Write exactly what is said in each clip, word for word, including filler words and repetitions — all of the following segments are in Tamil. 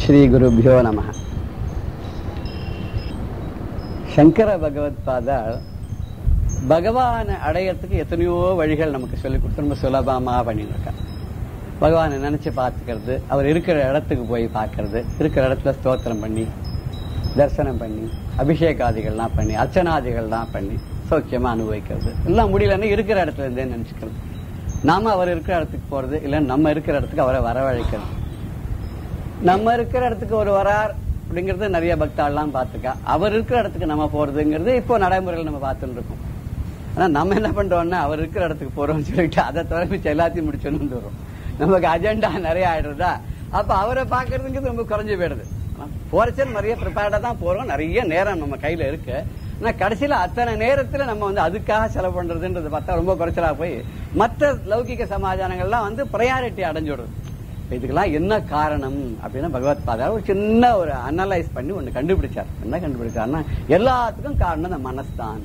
ஸ்ரீ குருபியோ நம. சங்கர பகவத் பாதால் பகவானை அடையறதுக்கு எத்தனையோ வழிகள் நமக்கு சொல்லிக் கொடுத்து ரொம்ப சுலபமா பண்ணிட்டு இருக்கார். பகவானை நினைச்சு பார்த்துக்கிறது, அவர் இருக்கிற இடத்துக்கு போய் பார்க்கறது, இருக்கிற இடத்துல ஸ்தோத்திரம் பண்ணி தரிசனம் பண்ணி அபிஷேகாதிகள்லாம் பண்ணி அர்ச்சனாதிகள்லாம் பண்ணி சௌக்கியமா அனுபவிக்கிறது. எல்லாம் முடியலன்னு இருக்கிற இடத்துல இருந்தே நினைச்சுக்கிறது. நாம அவர் இருக்கிற இடத்துக்கு போறது இல்ல, நம்ம இருக்கிற இடத்துக்கு அவரை வரவழைக்கிறது. நம்ம இருக்கிற இடத்துக்கு ஒரு வரார் அப்படிங்கறது நிறைய பக்தாள்லாம் பார்த்துக்கா. அவர் இருக்கிற இடத்துக்கு நம்ம போறதுங்கிறது இப்போ நடைமுறையில் நம்ம பார்த்துட்டு இருக்கோம். ஆனா நம்ம என்ன பண்றோம்னா அவர் இருக்கிற இடத்துக்கு போறோம்னு சொல்லிட்டு அதை தவிர எல்லாத்தையும் முடிச்சோன்னு வந்துடுறோம். நமக்கு அஜெண்டா நிறைய ஆயிடுறதா, அப்ப அவரை பாக்குறதுங்கிறது ரொம்ப குறைஞ்சு போயிடுது. போறச்சல் நிறைய ப்ரிப்பேர்டா தான் போறோம், நிறைய நேரம் நம்ம கையில இருக்கு. ஆனா கடைசியில அத்தனை நேரத்துல நம்ம வந்து அதுக்காக செலவு பண்றதுன்றது பார்த்தா ரொம்ப குறைச்சலா போய் மற்ற லௌகிக சமாச்சாரங்கள்லாம் வந்து ப்ரையாரிட்டி அடைஞ்சுடுறது. இதுக்கெல்லாம் என்ன காரணம் அப்படின்னா பகவத் பாதா ஒரு சின்ன ஒரு அனலைஸ் பண்ணி ஒண்ணு கண்டுபிடிச்சார். என்ன கண்டுபிடிச்சாருன்னா எல்லாத்துக்கும் காரணம் இந்த மனசு தான்.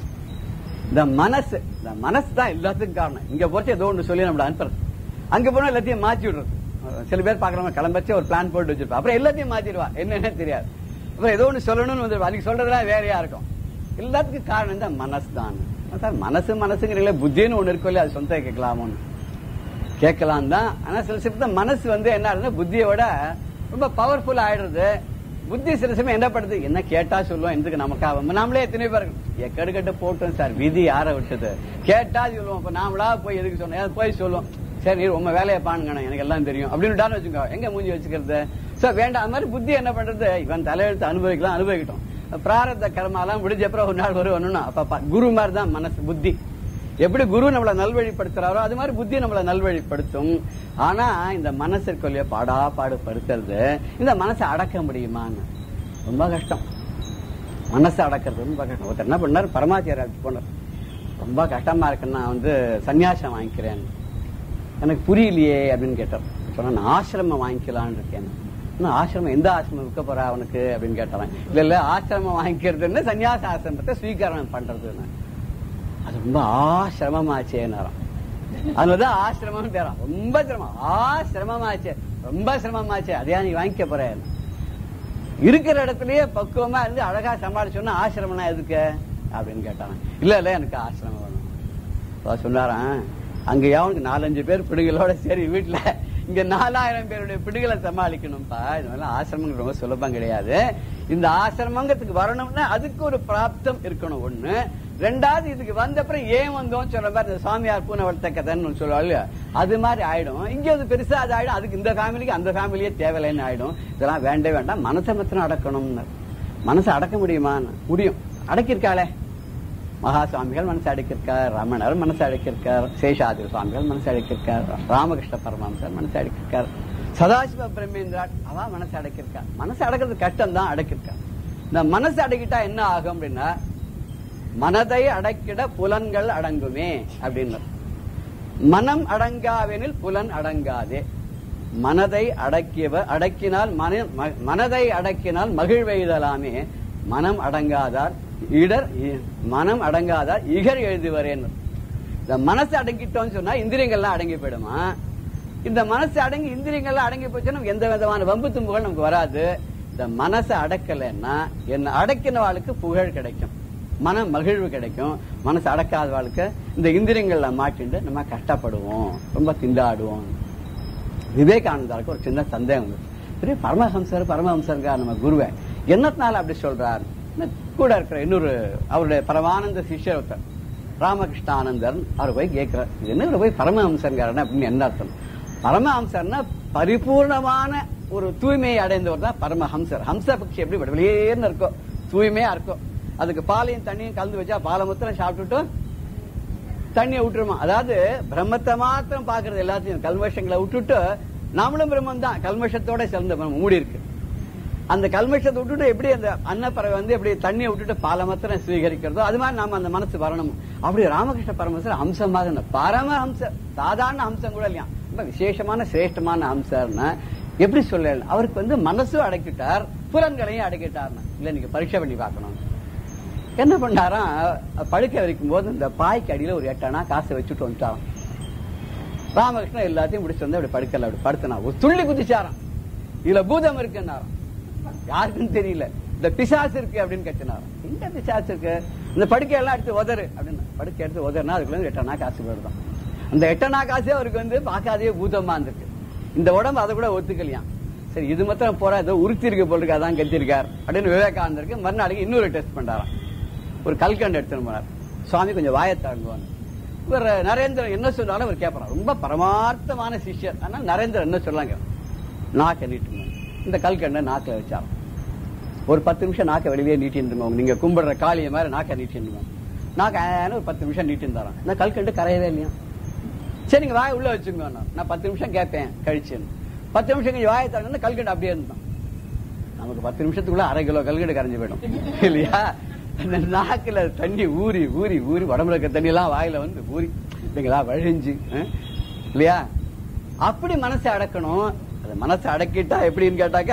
இந்த மனசு இந்த மனசு தான் எல்லாத்துக்கும் காரணம். இங்க போச்சு ஏதோ ஒன்று சொல்லி நம்மள அனுப்புறது, அங்க போனா எல்லாத்தையும் மாற்றி விடுறது. சில பேர் பாக்குறவங்க கிளம்பச்சு ஒரு பிளான் போட்டு வச்சிருப்பா, அப்புறம் எல்லாத்தையும் மாத்திடுவா, என்னன்னு தெரியாது. அப்புறம் ஏதோ ஒண்ணு சொல்லணும்னு வந்து அன்னைக்கு சொல்றதுலாம் வேறையா இருக்கும். எல்லாத்துக்கும் காரணம் இந்த மனசு தான். மனசு மனசுங்கிறீங்களே, புத்தின்னு ஒண்ணு இருக்கும் இல்லையா, அது சொந்த கேட்கலாமோன்னு கேட்கலாம் தான். ஆனா சில சமயம் மனசு வந்து என்ன ஆகுதுன்னா புத்தியோட ரொம்ப பவர்ஃபுல் ஆயிடுறது. புத்தி சில சமயம் என்ன பண்ணுது, என்ன கேட்டா சொல்லுவோம், எதுக்கு நமக்காக நாமளே எத்தனை பேர் கெடுக்கட்டு போட்டோம் சார், விதி யார விட்டது, கேட்டா சொல்லுவோம். இப்ப நாமளா போய் எதுக்கு சொன்னோம், போய் சொல்லுவோம், சரி உங்க வேலையை பாருங்க எனக்கு எல்லாம் தெரியும் அப்படின்னு வச்சுக்கோ, எங்க மூஞ்சி வச்சுக்கிறது. சோ வேண்டாம். அது மாதிரி புத்தி என்ன பண்றது, இவன் தலையெழுத்து அனுபவிக்கலாம், அனுபவிக்கட்டும், பிராரத்த கர்மாலாம் முடிஞ்ச அப்புறம் ஒரு நாள் ஒரு ஒண்ணுன்னா அப்ப குரு மாதிரி தான் மனசு புத்தி. எப்படி குரு நம்மளை நல்வழிப்படுத்துறாரோ அது மாதிரி புத்தி நம்மளை நல்வழிப்படுத்தும். ஆனா இந்த மனசு கொள்ளைய பாடா பாடுபடுத்துறது, இந்த மனசை அடக்க முடியுமான்னு ரொம்ப கஷ்டம். மனசை அடக்கிறது ரொம்ப கஷ்டம். ஒருத்தர் என்ன பண்ணார், பரமாச்சாரியார் போனார், ரொம்ப கஷ்டமா இருக்குன்னா வந்து சன்னியாசம் வாங்கிக்கிறேன், எனக்கு புரியலையே அப்படின்னு கேட்டார். சொன்னா நான் ஆசிரமம் வாங்கிக்கலான்னு இருக்கேன். ஆசிரமம் எந்த ஆசிரமம் விற்க போறா அவனுக்கு அப்படின்னு கேட்டான். இல்ல இல்ல ஆசிரமம் வாங்கிக்கிறதுன்னு சன்னியாச ஆசிரமத்தை ஸ்வீகாரம் பண்றதுன்னு, அது ரொம்ப ஆசிரமமாச்சே நேரம். அதுலதான் ஆசிரமம் பேரும், ரொம்ப சிரமம், ஆசிரமமாச்சே, ரொம்ப சிரமமாச்சே, அதையா நீ வாங்கிக்க போற. இருக்கிற இடத்துலயே பக்குவமா இருந்து அழகா சமாளிச்சோன்னா ஆசிரமம்னா எதுக்கு அப்படின்னு கேட்டாங்க. இல்ல இல்ல எனக்கு ஆசிரமம் வேணும் சொன்னாரான். அங்க அவனுக்கு நாலஞ்சு பேர் பிடுகளோட சரி வீட்டுல இங்க நாலாயிரம் பேருடைய பிடுகளை சமாளிக்கணும்பா. இது மாதிரி ஆசிரமங்கள் ரொம்ப சுலபம் கிடையாது. இந்த ஆசிரமங்கிறதுக்கு வரணும்னா அதுக்கு ஒரு பிராப்தம் இருக்கணும் ஒண்ணு. ரெண்டாவது இதுக்கு வந்த அப்புறம் ஏன் வந்தோம் சொல்ற மாதிரி இந்த சுவாமியார் பூனை வளர்த்த கதைன்னு சொல்லுவாள், அது மாதிரி ஆயிடும். இங்க அது பெருசா அது ஆயிடும், அதுக்கு இந்த ஃபேமிலிக்கு அந்த ஃபேமிலியே தேவையில்லைன்னு ஆயிடும். இதெல்லாம் வேண்டே வேண்டாம், மனசை மாத்திரம் அடக்கணும்னு. மனசை அடக்க முடியுமா, முடியும், அடக்கிருக்காளே. மகா சுவாமிகள் மனசு அடக்கிருக்கார், ரமணர் மனசு அடக்கிருக்கார், சேஷாதி சுவாமிகள் மனசு அடக்கிருக்கார், ராமகிருஷ்ண பரமஹம்சர் மனசு அடக்கிருக்கார், சதாசிவ பிரம்மேந்திராட் அவ மனசு அடக்கிருக்கார். மனசு அடக்கிறது கஷ்டம் தான், அடக்கிருக்கார். இந்த மனசு அடக்கிட்டா என்ன ஆகும் அப்படின்னா, மனதை அடக்கிட புலன்கள் அடங்குமே அப்படின்னு. மனம் அடங்காவெனில் புலன் அடங்காதே. மனதை அடக்கியவ அடக்கினால் மனதை அடக்கினால் மகிழ்வெய்தலாமே, மனம் அடங்காதார் இடர் மனம் அடங்காதார் இகர் எழுதுவரேன். இந்த மனசு அடங்கிட்டோம்னு சொன்னா இந்திரியங்கள்லாம் அடங்கி போயிடுமா. இந்த மனசு அடங்கி இந்திரியங்கள்லாம் அடங்கி போச்சுன்னா எந்த விதமான வம்பு தும்புகள் நமக்கு வராது. இந்த மனசை அடக்கலைன்னா என்ன, அடக்கினவாளுக்கு புகழ் கிடைக்கும், மன மகிழ்வு கிடைக்கும். மனசு அடக்காதவாளுக்கு இந்த இந்திரியங்கள்ல மாட்டிட்டு நம்ம கஷ்டப்படுவோம், ரொம்ப திண்டாடுவோம். விவேகானந்தாருக்கு ஒரு சின்ன சந்தேகம், பெரிய பரமஹம்சர் பரமஹம்சருங்க நம்ம குருவை என்னத்தினால அப்படி சொல்றாரு. கூட இருக்கிற இன்னொரு அவருடைய பரமானந்த சிஷ்யர் ஒருத்தர் ராமகிருஷ்ண ஆனந்தர், அவர் போய் கேட்கிறார், என்ன போய் பரமஹம்சர்காரன் அப்படின்னு என்ன அர்த்தம். பரமஹம்சர்னா பரிபூர்ணமான ஒரு தூய்மையை அடைந்தவர் தான் பரமஹம்சர். ஹம்ச பட்சி எப்படி வெளியேன்னு இருக்கும், தூய்மையா இருக்கும். அதுக்கு பாலையும் தண்ணியும் கலந்து வச்சா பாலை மாத்திரம் சாப்பிட்டுட்டு தண்ணியை விட்டுருமா. அதாவது பிரம்மத்தை மாத்திரம் பாக்குறது, எல்லாத்தையும் கல்மஷங்களை விட்டுட்டு நாமளும் பிரம்மம் தான், கல்மஷத்தோட சேர்ந்த மூடி இருக்கு. அந்த கல்மஷத்தை விட்டுட்டு எப்படி அந்த அன்னப்பறவை வந்து எப்படி தண்ணியை விட்டுட்டு பாலை மாத்திரம் ஸ்வீகரிக்கிறதோ அது மாதிரி நாம அந்த மனசு வரணும். அப்படி ராமகிருஷ்ண பரமஹம்சர் ஹம்சமாக பரமஹம்சர், சாதாரண ஹம்சம் கூட இல்லையா, ரொம்ப விசேஷமான சிரேஷ்டமான ஹம்சர்னா எப்படி சொல்ல. அவருக்கு வந்து மனசும் அடக்கிட்டார், புலன்களையும் அடக்கிட்டார்னா. இல்ல நீங்க பரீட்சை பண்ணி பார்க்கணும். என்ன பண்ணாராம், படுக்க வைக்கும் போது இந்த பாய்க்கு அடியில ஒரு எட்டனா காசை வச்சுட்டு வந்துட்டாராம். ராமகிருஷ்ணன் எல்லாத்தையும் முடிச்சு வந்து அப்படி படுக்கல, அப்படி படுத்தனா ஒரு துள்ளி குதிச்சாராம். இதுல பூதம் இருக்குன்னாராம். யாருக்குன்னு தெரியல. இந்த பிசாசு இருக்கு அப்படின்னு கட்டினாராம். எங்க பிசாசு இருக்கு? இந்த படுக்கையெல்லாம் எடுத்து உதறு அப்படின்னு. படுக்கை எடுத்து உதறினா அதுக்குள்ள எட்டனா காசு வருதான். அந்த எட்டனா காசே அவருக்கு வந்து பார்க்காதே பூதமா இருந்திருக்கு. இந்த உடம்பு அதை கூட ஒத்துக்கலையாம். சரி இது மாத்திரம் போறா, ஏதோ உறுத்தி இருக்க போல் அதான் கத்திருக்கார் அப்படின்னு விவேகானந்தருக்கு மறுநாளைக்கு இன்னொரு டெஸ்ட் பண்றாராம். ஒரு கல்கண்டு எடுத்துன்னு போனார். சுவாமி கொஞ்சம் வாயத்தாங்குவாங்க. இவர் நரேந்திரன் என்ன சொன்னாலும் அவர் கேட்பாராம். ரொம்ப பரமார்த்தமான சிஷ்யர். ஆனால் நரேந்திரன் என்ன சொல்லாங்க, நாக்கை நீட்டுங்க. இந்த கல்கண்டை நாக்கில் வச்சாராம். ஒரு பத்து நிமிஷம் நாக்கை வெளியே நீட்டிருந்துங்க. நீங்க கும்பிடுற காளிய மாதிரி நாக்கை நீட்டிருந்துங்க. நாக்க ஒரு பத்து நிமிஷம் நீட்டிருந்தாராம். இந்த கல்கண்டு கரையவே இல்லையா. சரி நீங்க வாய உள்ள வச்சுங்க, நான் பத்து நிமிஷம் கேட்பேன் கழிச்சுன்னு. பத்து நிமிஷம் கொஞ்சம் வாயை தாங்க கல்கண்டு அப்படியே இருந்தான். நமக்கு பத்து நிமிஷத்துக்குள்ள அரை கிலோ கல்கண்டு கரைஞ்சு போயிடும் இல்லையா. அந்த நாக்குல தண்ணி ஊறி ஊறி ஊறி உடம்புல இருக்க தண்ணி எல்லாம் வாயில வந்து ஊறி இல்லைங்களா வழிஞ்சு இல்லையா. அப்படி மனசை அடக்கணும். அது மனசை அடக்கிட்டா எப்படின்னு கேட்டாக்க,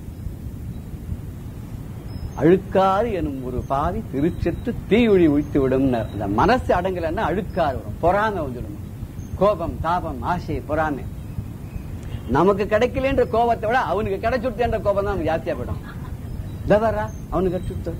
அழுக்காறு எனும் ஒரு பாவி திருச்செத்து தீயுழி உழித்து விடும். அந்த மனசு அடங்கலன்னா அழுக்காறு வரும், பொறாமை வந்துடும். கோபம், தாபம், ஆசை, பொறாமை. நமக்கு கிடைக்கலன்ற கோபத்தை விட அவனுக்கு கிடைச்சுட்டேன்ற கோபம் தான் ஜாஸ்தியா போயிடும். தவறா அவனுக்கு கிடைச்சுட்டு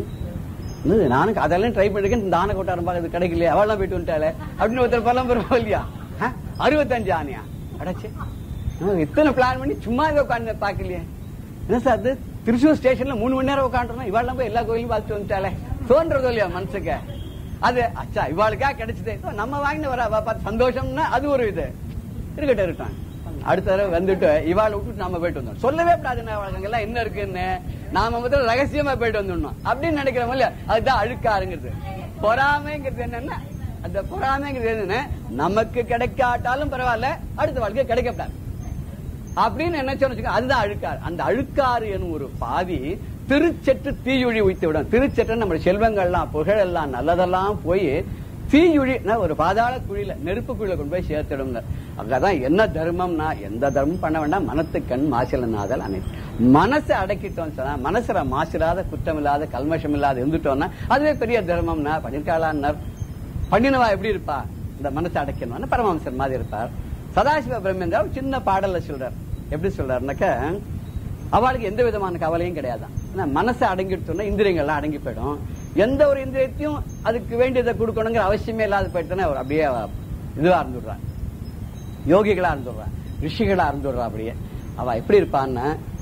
நானும் அதெல்லாம் ட்ரை பண்ணிருக்கேன். இந்த ஆனை கொட்டாரம் பார்க்கறது கிடைக்கலையே, அவெல்லாம் போயிட்டு வந்துட்டாலே அப்படின்னு ஒருத்தர் பலம் பெறுவோம் இல்லையா. அறுபத்தஞ்சு ஆனையா அடைச்சு எத்தனை பிளான் பண்ணி சும்மா இதை உட்காந்து பாக்கலையே. என்ன சார் அது திருச்சூர் ஸ்டேஷன்ல மூணு மணி நேரம் உட்காந்துருந்தோம். இவாள் போய் எல்லா கோயிலும் பார்த்துட்டு வந்துட்டாலே தோன்றது இல்லையா மனசுக்கு. அது அச்சா இவாளுக்கா கிடைச்சது நம்ம வாங்கின வர பார்த்து சந்தோஷம்னா அது ஒரு இது இருக்கட்டும் இருக்கான். அடுத்த தடவை வந்துட்டு இவாளை விட்டுட்டு நாம போயிட்டு வந்தோம். சொல்லவே கூடாது எல்லாம் என்ன இருக்குன்னு. நாம முதல்ல ரகசியமா போயிட்டு வந்துடணும் அப்படின்னு நினைக்கிறோம் இல்லையா. அதுதான் அழுக்காருங்கிறது. பொறாமைங்கிறது என்னன்னா, அந்த பொறாமைங்கிறது என்னன்னா நமக்கு கிடைக்காட்டாலும் பரவாயில்ல அடுத்த வாழ்க்கை கிடைக்கப்படாது அப்படின்னு நினைச்சோன்னு. அதுதான் அழுக்காறு. அந்த அழுக்காறு எனும் ஒரு பாவி திருச்செற்று தீயுழி உய்த்து விடும். திருச்செற்று நம்ம செல்வங்கள்லாம் புகழ் எல்லாம் நல்லதெல்லாம் போய் தீயுழி ஒரு பாதாள குழியில நெருப்பு குழியில கொண்டு போய் சேர்த்திடும். அங்கதான் என்ன தர்மம்னா, எந்த தர்மம் பண்ண வேண்டாம், மனத்து கண் மாசிலனாதல் அனைத்து. மனசை அடக்கிட்டோம் சொன்னா, மனசுல மாசில்லாத குற்றம் இல்லாத கல்மஷம் இல்லாத இருந்துட்டோம்னா அதுவே பெரிய தர்மம்னா. பண்ணிருக்காளான்னார். பண்ணினவா எப்படி இருப்பா, இந்த மனசை அடைக்கணும் பரமஹம்சர் மாதிரி இருப்பார். சதாசிவ பிரம்மேந்திரா சின்ன பாடல்ல சொல்றார். எப்படி சொல்றாருனாக்க, அவளுக்கு எந்த விதமான கவலையும் கிடையாதான். மனசை அடங்கிட்டோம்னா இந்திரியங்கள்லாம் அடங்கி போயிடும். எந்த ஒரு இந்திரியத்தையும் அதுக்கு வேண்டியதை கொடுக்கணுங்கிற அவசியமே இல்லாத போயிட்டோன்னா அவர் அப்படியே இதுவா இருந்துடுறான், யோகிகளா இருந்துடுறான், ரிஷிகளா இருந்துடுறா. அப்படியே அவ எப்படி இருப்பான்னா,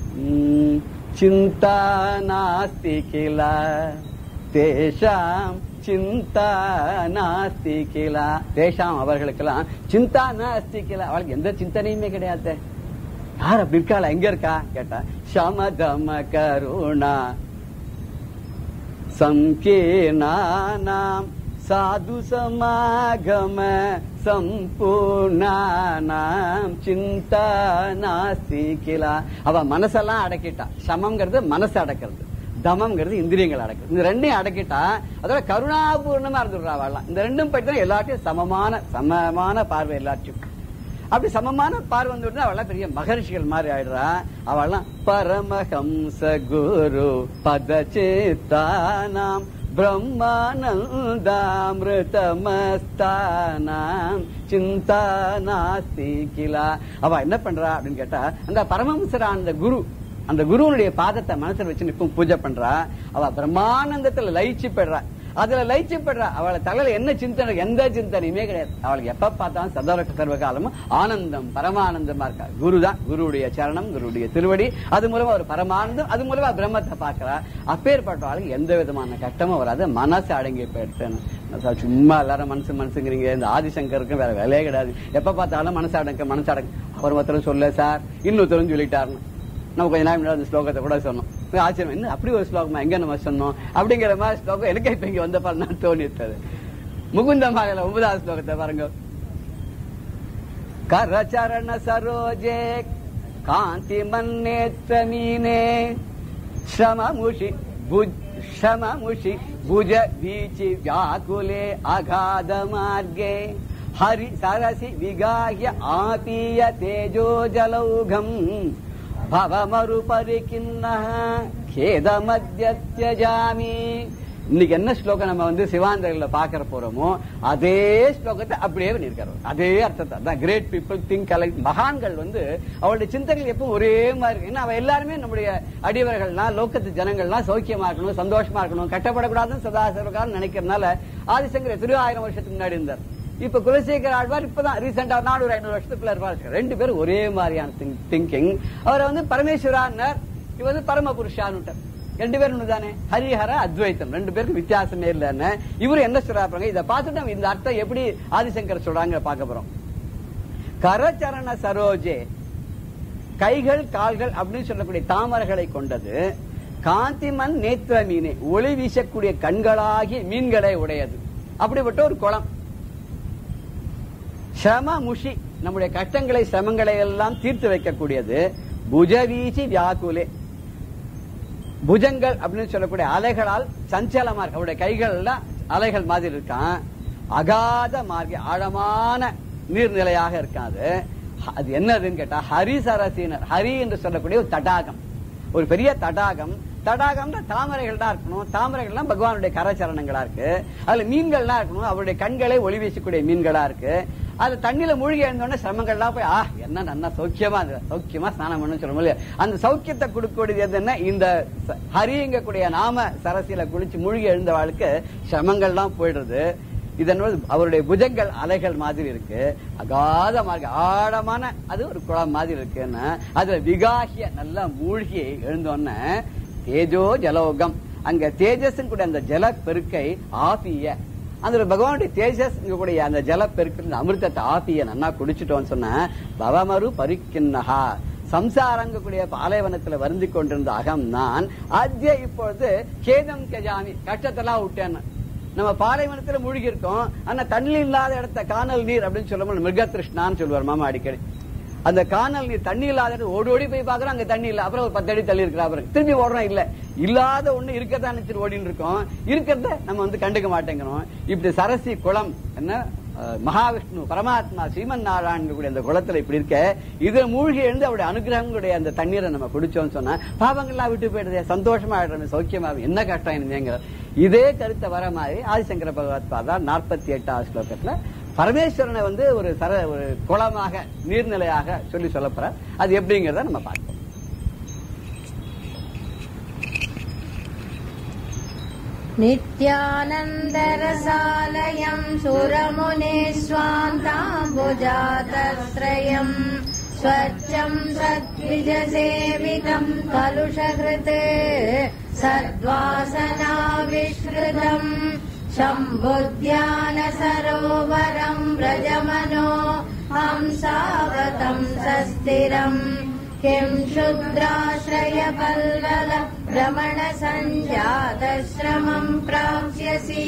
சிந்தா நாஸ்தி கிலா தேஷாம் சிந்தா நாஸ்தி கிலா தேஷாம் அவர்களுக்கெல்லாம் சிந்தா நாஸ்தி கிலா அவளுக்கு எந்த சிந்தனையுமே கிடையாது. யார் அப்படி இருக்காளா, எங்க இருக்கா கேட்டா, சமதம கருணா சங்கீர்ணானாம் சாது சமாகம சம்பூர்ணானாம் சிந்தா நாஸ்தி கிலா. அவ மனசெல்லாம் அடக்கிட்டா. சமம்ங்கிறது மனசு அடக்கிறது, தமம்ங்கிறது இந்திரியங்கள் அடக்கிறது. இந்த ரெண்டையும் அடக்கிட்டா அதோட கருணாபூர்ணமா இருந்துடுறா அவள்லாம். இந்த ரெண்டும் போயிட்டு எல்லாத்தையும் சமமான சமமான பார்வை எல்லாத்தையும். அப்படி சமமான பார்வை வந்து அவள்லாம் பெரிய மகர்ஷிகள் மாதிரி ஆயிடுறா. அவள்லாம் பரமஹம்ச குரு பதசித்தானாம் பிரம்மானந்தாமிருதமஸ்தானாம் சிந்தா நாஸ்தி கிலா. அவ என்ன பண்றா அப்படின்னு கேட்டா, அந்த பரமஹம்சரா அந்த குரு, அந்த குருவனுடைய பாதத்தை மனசுல வச்சு நிற்கும் பூஜை பண்றா. அவ பிரம்மானந்தத்துல லயிச்சு போயிடுறா. அதுல லயிச்சு போடுறா. அவளை தலையில என்ன சிந்தனை, எந்த சிந்தனையுமே கிடையாது. அவளுக்கு எப்ப பார்த்தாலும் சதா சர்வ காலமும் ஆனந்தம் பரமானந்தமா இருக்கா. குருதான், குருடைய சரணம், குருடைய திருவடி, அது மூலமா ஒரு பரமானந்தம், அது மூலமா பிரம்மத்தை பாக்குறா. அப்பேற்பட்டவளுக்கு எந்த விதமான கட்டமும் வராது. மனசு அடங்கி போயிட்டேன்னு. சும்மா எல்லாரும் மனசு மனசுங்கிறீங்க. இந்த ஆதிசங்கருக்கு வேற வேலையே கிடையாது. எப்ப பார்த்தாலும் மனசு அடங்க மனசு அடங்க. அவர் ஒருத்தரும் சொல்ல சார், இன்னொருத்தரும் சொல்லிட்டாருன்னு நம்ம கொஞ்ச நாள் முன்னாடி அந்த ஸ்லோகத்தை கூட சொன்னோம். ஆச்சரியம், என்ன அப்படி ஒரு ஸ்லோகமா எங்க நம்ம சொன்னோம் அப்படிங்கிற மாதிரி ஸ்லோகம் எனக்கு இப்ப இங்க வந்த பாரு நான் தோணிட்டது. முகுந்த மாலையில ஒன்பதாவது ஸ்லோகத்தை பாருங்க. கரச்சரண சரோஜே காந்தி மன்னேத்ரமீனே ஸ்ரமமுஷி ஸ்ரமமுஷி புஜ வீச்சி வியாகுலே அகாத மார்கே ஹரி சரசி விகாய ஆபீய தேஜோ ஜலௌகம் பவமரு பரிகின்னஹ கேதமத்ய த்யஜாமி இன்னைக்கு என்ன ஸ்லோகம் நம்ம வந்து சிவாந்தர்கள பாக்கற போறோமோ அதே ஸ்லோகத்தை அப்படியே பண்ணிருக்காரு. அதே அர்த்தத்தை தான் கிரேட் பீப்புள் திங்க் அலைக். மகான்கள் வந்து அவருடைய சிந்தனைகள் எப்பவும் ஒரே மாதிரி இருக்கு. ஏன்னா அவ எல்லாருமே நம்முடைய அடியவர்கள்லாம் லோக்கத்து ஜனங்கள்லாம் சௌக்கியமா இருக்கணும், சந்தோஷமா இருக்கணும், கட்டப்படக்கூடாதுன்னு சதா சர்வகாலம் நினைக்கிறதுனால ஆதிசங்கர் திரு ஆயிரம் வருஷத்துக்கு முன்னாடி இருந்தார். இப்ப குலசேகர ஆழ்வார் இப்பதான் ரீசெண்டா நானூறு ஐநூறு வருஷத்துக்குள்ள இருப்பாரு. ரெண்டு பேரும் ஒரே மாதிரியான திங்கிங். அவரை வந்து பரமேஸ்வரான்னார், இவர் வந்து பரமபுருஷான்னு. ரெண்டு பேரும் தானே, ஹரிஹர அத்வைத்தம், ரெண்டு பேருக்கு வித்தியாசமே இல்லைன்னு இவரு என்ன சொல்றாங்க. இதை பார்த்துட்டு நம்ம இந்த அர்த்தம் எப்படி ஆதிசங்கர் சொல்றாங்க பார்க்க போறோம். கரச்சரண சரோஜே, கைகள் கால்கள் அப்படின்னு சொல்லக்கூடிய தாமரைகளை கொண்டது. காந்திமன் நேத்திர மீனே, ஒளி வீசக்கூடிய கண்களாகிய மீன்களை உடையது. அப்படிப்பட்ட ஒரு குளம். சிரம முஷி, நம்முடைய கஷ்டங்களை சிரமங்களை எல்லாம் தீர்த்து வைக்கக்கூடியது. புஜவீசி வியாக்குலே, புஜங்கள் அப்படின்னு சொல்லக்கூடிய அலைகளால் சஞ்சலமா இருக்கு. அவருடைய கைகள் எல்லாம் அலைகள் மாதிரி இருக்கான். அகாத மார்க்க, ஆழமான நீர்நிலையாக இருக்காது. அது என்னதுன்னு கேட்டா ஹரிசரசீனர், ஹரி என்று சொல்லக்கூடிய ஒரு தடாகம், ஒரு பெரிய தடாகம். தடாகம்னா தாமரைகள் தான் இருக்கணும். தாமரைகள்லாம் பகவானுடைய கரச்சரணங்களா இருக்கு. அதுல மீன்கள்லாம் இருக்கணும், அவருடைய கண்களை ஒளி வீசக்கூடிய மீன்களா இருக்கு. அது தண்ணியில மூழ்கி எழுந்தோடனே சிரமங்கள்லாம் போய் ஆஹ் என்ன நல்லா சௌக்கியமா சௌக்கியமா ஸ்நானம் பண்ணு சொல்ல முடியாது. அந்த சௌக்கியத்தை கொடுக்கக்கூடியது என்ன, இந்த ஹரிங்கக்கூடிய நாம சரசியில குளிச்சு மூழ்கி எழுந்தவாளுக்கு சிரமங்கள்லாம் போயிடுறது. இதனோடு அவருடைய புஜங்கள் அலைகள் மாதிரி இருக்கு. அகாத மார்க்க, ஆழமான அது ஒரு குளம் மாதிரி இருக்குன்னா அதுல விகாகிய நல்லா மூழ்கி எழுந்தோன்னு தேஜோ ஜலோகம், அங்க தேஜஸ் கூட அந்த ஜல பெருக்கை ஆபிய, அந்த பகவானுடைய தேஜஸ் கூடிய அந்த ஜல பெருக்கு அமிர்தத்தை ஆபிய நன்னா குடிச்சிட்டோம்னு சொன்ன பவமரு பரிக்கின்னஹா, சம்சாரங்கக்கூடிய பாலைவனத்துல வருந்தி கொண்டிருந்த அகம் நான் அத்திய இப்பொழுது கேதம் கஜாமி, கஷ்டத்தெல்லாம் விட்டேன்னு. நம்ம பாலைவனத்துல மூழ்கி இருக்கோம், ஆனா தண்ணி இல்லாத இடத்த காணல் நீர் அப்படின்னு சொல்லும்போது மிருக திருஷ்ணான்னு சொல்லுவார் மாமா அடிக்கடி. அந்த காணல் நீர் தண்ணி இல்லாத ஓடி ஓடி போய் பாக்குறோம், அங்க தண்ணி இல்ல. அப்புறம் ஒரு பத்து அடி தள்ளி இருக்கிற அப்புறம் திரும்பி ஓடுறோம், இல்ல இல்லாத ஒண்ணு இருக்கதான் நினைச்சிட்டு ஓடின்னு இருக்கோம். இருக்கிறத நம்ம வந்து கண்டுக்க மாட்டேங்கிறோம். இப்படி சரசி குளம் என்ன, மகாவிஷ்ணு பரமாத்மா ஸ்ரீமன் நாராயணன் கூடிய அந்த குளத்துல இப்படி இருக்க, இதுல மூழ்கி எழுந்து அவருடைய அனுகிரகங்களுடைய அந்த தண்ணீரை நம்ம குடிச்சோம்னு சொன்னா பாவங்கள்லாம் விட்டு போயிடுது, சந்தோஷமா ஆயிடுறோம், சௌக்கியமா, என்ன கஷ்டம் என்னங்கிற இதே கருத்தை வர மாதிரி ஆதிசங்கர பகவத் பாதா நாற்பத்தி எட்டாவது ஸ்லோகத்துல பரமேஸ்வரனை வந்து ஒரு சர ஒரு குளமாக நீர்நிலையாக சொல்லி சொல்லப்படுற. அது எப்படிங்கிறத நம்ம பார்ப்போம். நித்யானந்தரசாலயம் சுரமுனே ஸ்வாந்தாம்புஜாதத்ரயம் ஸ்வச்சம் சத்விஜசேவிதம் கலுஷகிருத் சத்வாசனா விஸ்ருதம் शम्भुद्यान सरोवरम् व्रजमनो हंसावतं सस्थिरम् किं शुद्राश्रय बल्वल भ्रमण सञ्जातश्रमम् प्राप्स्यसि.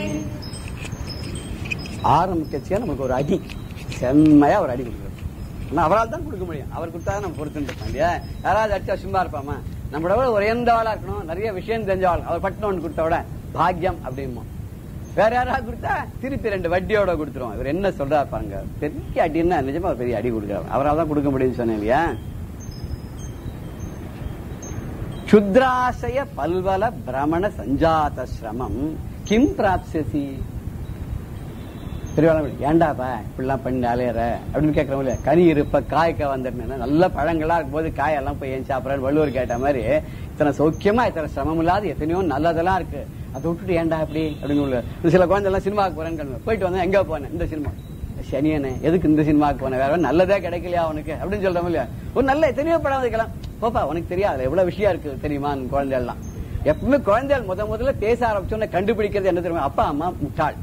ஆரம்பிக்கச்சியா நமக்கு ஒரு அடி, செம்மையா ஒரு அடி கொடுக்குறோம். அவரால் தான் கொடுக்க முடியும், அவர் கொடுத்தா நம்ம பொறுத்துட்டு இருப்போம் இல்லையா. யாராவது அடிச்சா சும்மா இருப்பாமா, நம்மளோட ஒரு எந்தவாளா இருக்கணும், நிறைய விஷயம் தெரிஞ்சவாள். அவர் பட்டினம் ஒன்று கொடுத்த விட பாக்கியம் அப்படிமோ. வேற யாராவது கொடுத்தா திருப்பி ரெண்டு வட்டியோட கொடுத்துருவோம். இவர் என்ன சொல்றா பாருங்க, பெரிய அடின்னா நிஜமா ஒரு பெரிய அடி கொடுக்குறாரு. அவரால் தான் கொடுக்க முடியும்னு சொன்னேன் இல்லையா. சுத்ராசய பல்வல பிரமண சஞ்சாத சிரமம் கிம் பிராப்சி. ஏண்டாப்பா இப்படிலாம் பண்ணி அலையற அப்படின்னு கேட்கறோம்ல. கனி இருப்ப காய்க்க வந்துருந்தேன், நல்ல பழங்களா இருக்கும் போது காயெல்லாம் போய் ஏன் சாப்பிடறாரு வள்ளுவர் கேட்ட மாதிரி. இத்தனை சௌக்கியமா இத்தனை சிரமம் இல்லாத எத்தனையோ நல்லதெல்லாம் இருக்கு, அதை விட்டுட்டு ஏண்டா அப்படி அப்படின்னு. சில குழந்தை எல்லாம் சினிமாவுக்கு போறேன்னு போயிட்டு வந்தேன், எங்க போனேன் இந்த சினிமா, சனியனே எதுக்கு இந்த சினிமாவுக்கு போனேன், வேற நல்லதே கிடைக்கலையா அவனுக்கு அப்படின்னு சொல்றோம் இல்லையா. ஒரு நல்ல எத்தனையோ படம் வைக்கலாம், போப்பா உனக்கு தெரியாது எவ்வளவு விஷயம் இருக்கு தெரியுமா. குழந்தை எல்லாம் எப்பவுமே குழந்தைகள் முத முதல்ல பேச ஆரம்பிச்சோன்னு கண்டுபிடிக்கிறது என்ன தெரியுமா, அப்பா அம்மா முட்டாள்.